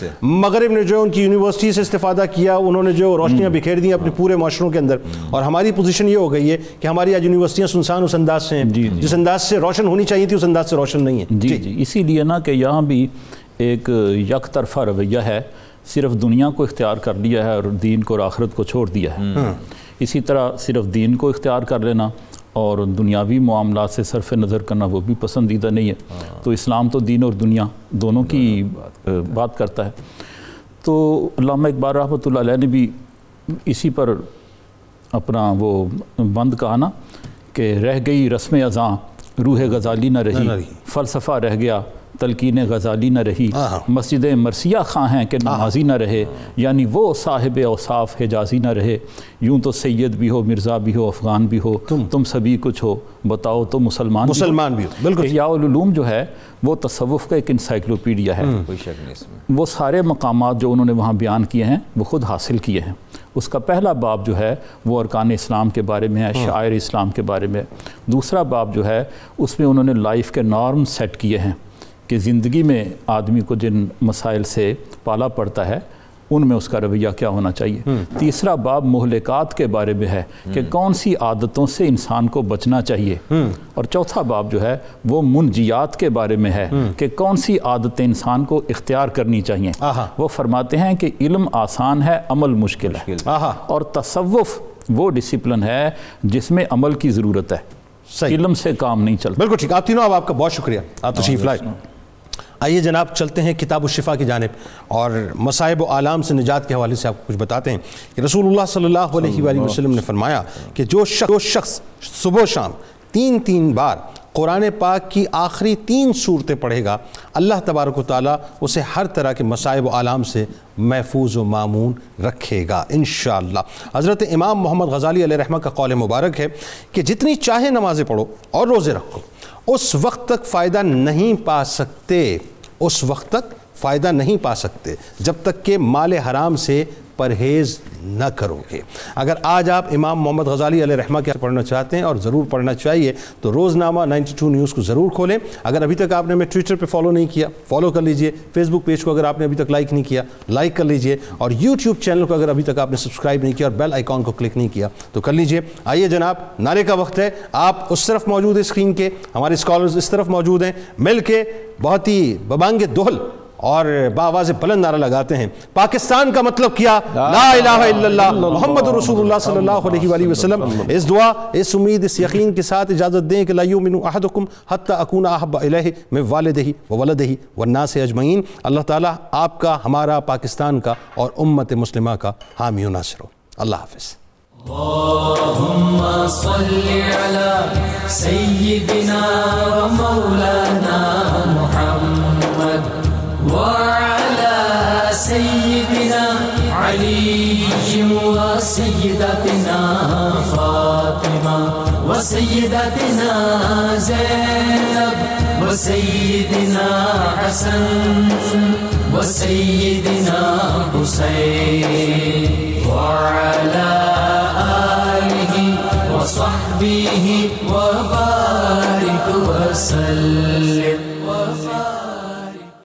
مغرب نے جو ان کی یونیورسٹی سے استفادہ کیا، انہوں نے جو روشنیاں بکھیر دی اپنے پورے معاشروں کے اندر. اور ہماری پوزیشن یہ ہو گئی ہے کہ ہماری آج یونیورسٹیاں سنسان اس انداز سے ہیں جس انداز سے روشن ہونی چاہیے تھی اس انداز سے روشن نہیں ہے. جی اسی لیے نا کہ یہاں بھی ایک یک طرفہ رویہ ہے، صرف دنیا کو اختیار کر لیا ہے اور دین کو اور آخرت کو چھوڑ دیا ہے. اسی طرح صرف دین کو اختیار کر لینا اور دنیاوی معاملات سے صرف نظر کرنا وہ بھی پسندیدہ نہیں ہے. تو اسلام تو دین اور دنیا دونوں کی بات کرتا ہے. تو علامہ اقبال رحمۃ اللہ علیہ نے بھی اسی پر اپنا وہ بند کہا نا کہ رہ گئی رسم ازاں روح غزالی نہ رہی، فلسفہ رہ گیا تلقین غزالی نہ رہی، مسجد مرثیہ خواں ہیں کہ نمازی نہ رہے، یعنی وہ صاحب اوصاف حجازی نہ رہے، یوں تو سید بھی ہو مرزا بھی ہو افغان بھی ہو تم سبھی کچھ ہو، بتاؤ تو مسلمان بھی ہو۔ بالکل احیاء العلوم جو ہے وہ تصوف کا ایک انسائکلوپیڈیا ہے، کوئی شک نہیں اس میں۔ وہ سارے مقامات جو انہوں نے وہاں بیان کیے ہیں وہ خود حاصل کیے ہیں۔ اس کا پہلا باب جو ہے وہ ارکان اسلام کے بارے میں ہے، شعائر اسلام کے بارے میں۔ دوسرا باب جو ہے اس میں انہوں نے لائف کے نارم سیٹ کیے ہیں کہ زندگی میں آدمی کو جن مسائل سے پالا پڑتا ہے ان میں اس کا رویہ کیا ہونا چاہیے۔ تیسرا باب مہلکات کے بارے میں ہے کہ کون سی عادتوں سے انسان کو بچنا چاہیے، اور چوتھا باب جو ہے وہ منجیات کے بارے میں ہے کہ کون سی عادتیں انسان کو اختیار کرنی چاہیے۔ وہ فرماتے ہیں کہ علم آسان ہے عمل مشکل ہے، اور تصوف وہ ڈسپلن ہے جس میں عمل کی ضرورت ہے، علم سے کام نہیں چلتا۔ بالکل ٹھیک، آپ تینوں آپ کا بہت شکریہ، آپ تشریف لائے۔ آئیے جناب چلتے ہیں کتاب الشفا کی جانب، اور مصائب و آلام سے نجات کے حوالے سے آپ کو کچھ بتاتے ہیں کہ رسول اللہ صلی اللہ علیہ وآلہ وسلم نے فرمایا کہ جو شخص صبح و شام 3 بار قرآن پاک کی آخری 3 سورتیں پڑھے گا، اللہ تبارک و تعالیٰ اسے ہر طرح کے مصائب و آلام سے محفوظ و مامون رکھے گا انشاءاللہ۔ حضرت امام محمد غزالی علیہ رحمہ کا قول مبارک ہے کہ جتنی چاہے نمازیں پڑھو اور روزے رکھو، اس وقت تک فائدہ نہیں پا سکتے، اس وقت تک فائدہ نہیں پا سکتے جب تک کہ مال حرام سے پرہیز نہ کرو گے۔ اگر آج آپ امام محمد غزالی علیہ رحمہ کے پڑھنا چاہتے ہیں، اور ضرور پڑھنا چاہیے، تو روزنامہ 92 نیوز کو ضرور کھولیں۔ اگر ابھی تک آپ نے ہمیں ٹویٹر پہ فالو نہیں کیا، فالو کر لیجئے۔ فیس بک پیج کو اگر آپ نے ابھی تک لائک نہیں کیا، لائک کر لیجئے، اور یوٹیوب چینل کو اگر ابھی تک آپ نے سبسکرائب نہیں کیا اور بیل آئیکن کو کلک نہیں کیا تو کر لیجئے۔ آئیے جناب نعرے کا وقت ہے، آپ اس طرف موجود ہیں اسکرین کے، ہمارے اسکالرز اس طرف موجود ہیں، مل کے بہت ہی ببانگ دہل اور بآواز بلند نعرہ لگاتے ہیں، پاکستان کا مطلب کیا، لا الہ الا اللہ محمد رسول اللہ صلی اللہ علیہ وآلہ وسلم۔ اس دعا، اس امید، اس یقین کے ساتھ اجازت دیں کہ لا یؤمن احدکم حتی اکون احب الیہ من والدہ وولدہ والناس اجمعین۔ اللہ تعالیٰ آپ کا، ہمارا، پاکستان کا اور امت مسلمہ کا حامی و ناصر ہو۔ اللہ حافظ۔ اللہم صلی علی سیدنا و مولانا محمد وعلى سيدنا علي وسيدتنا فاطمة وسيدتنا زينب وسيدنا حسن وسيدنا حسين وعلى آله وصحبه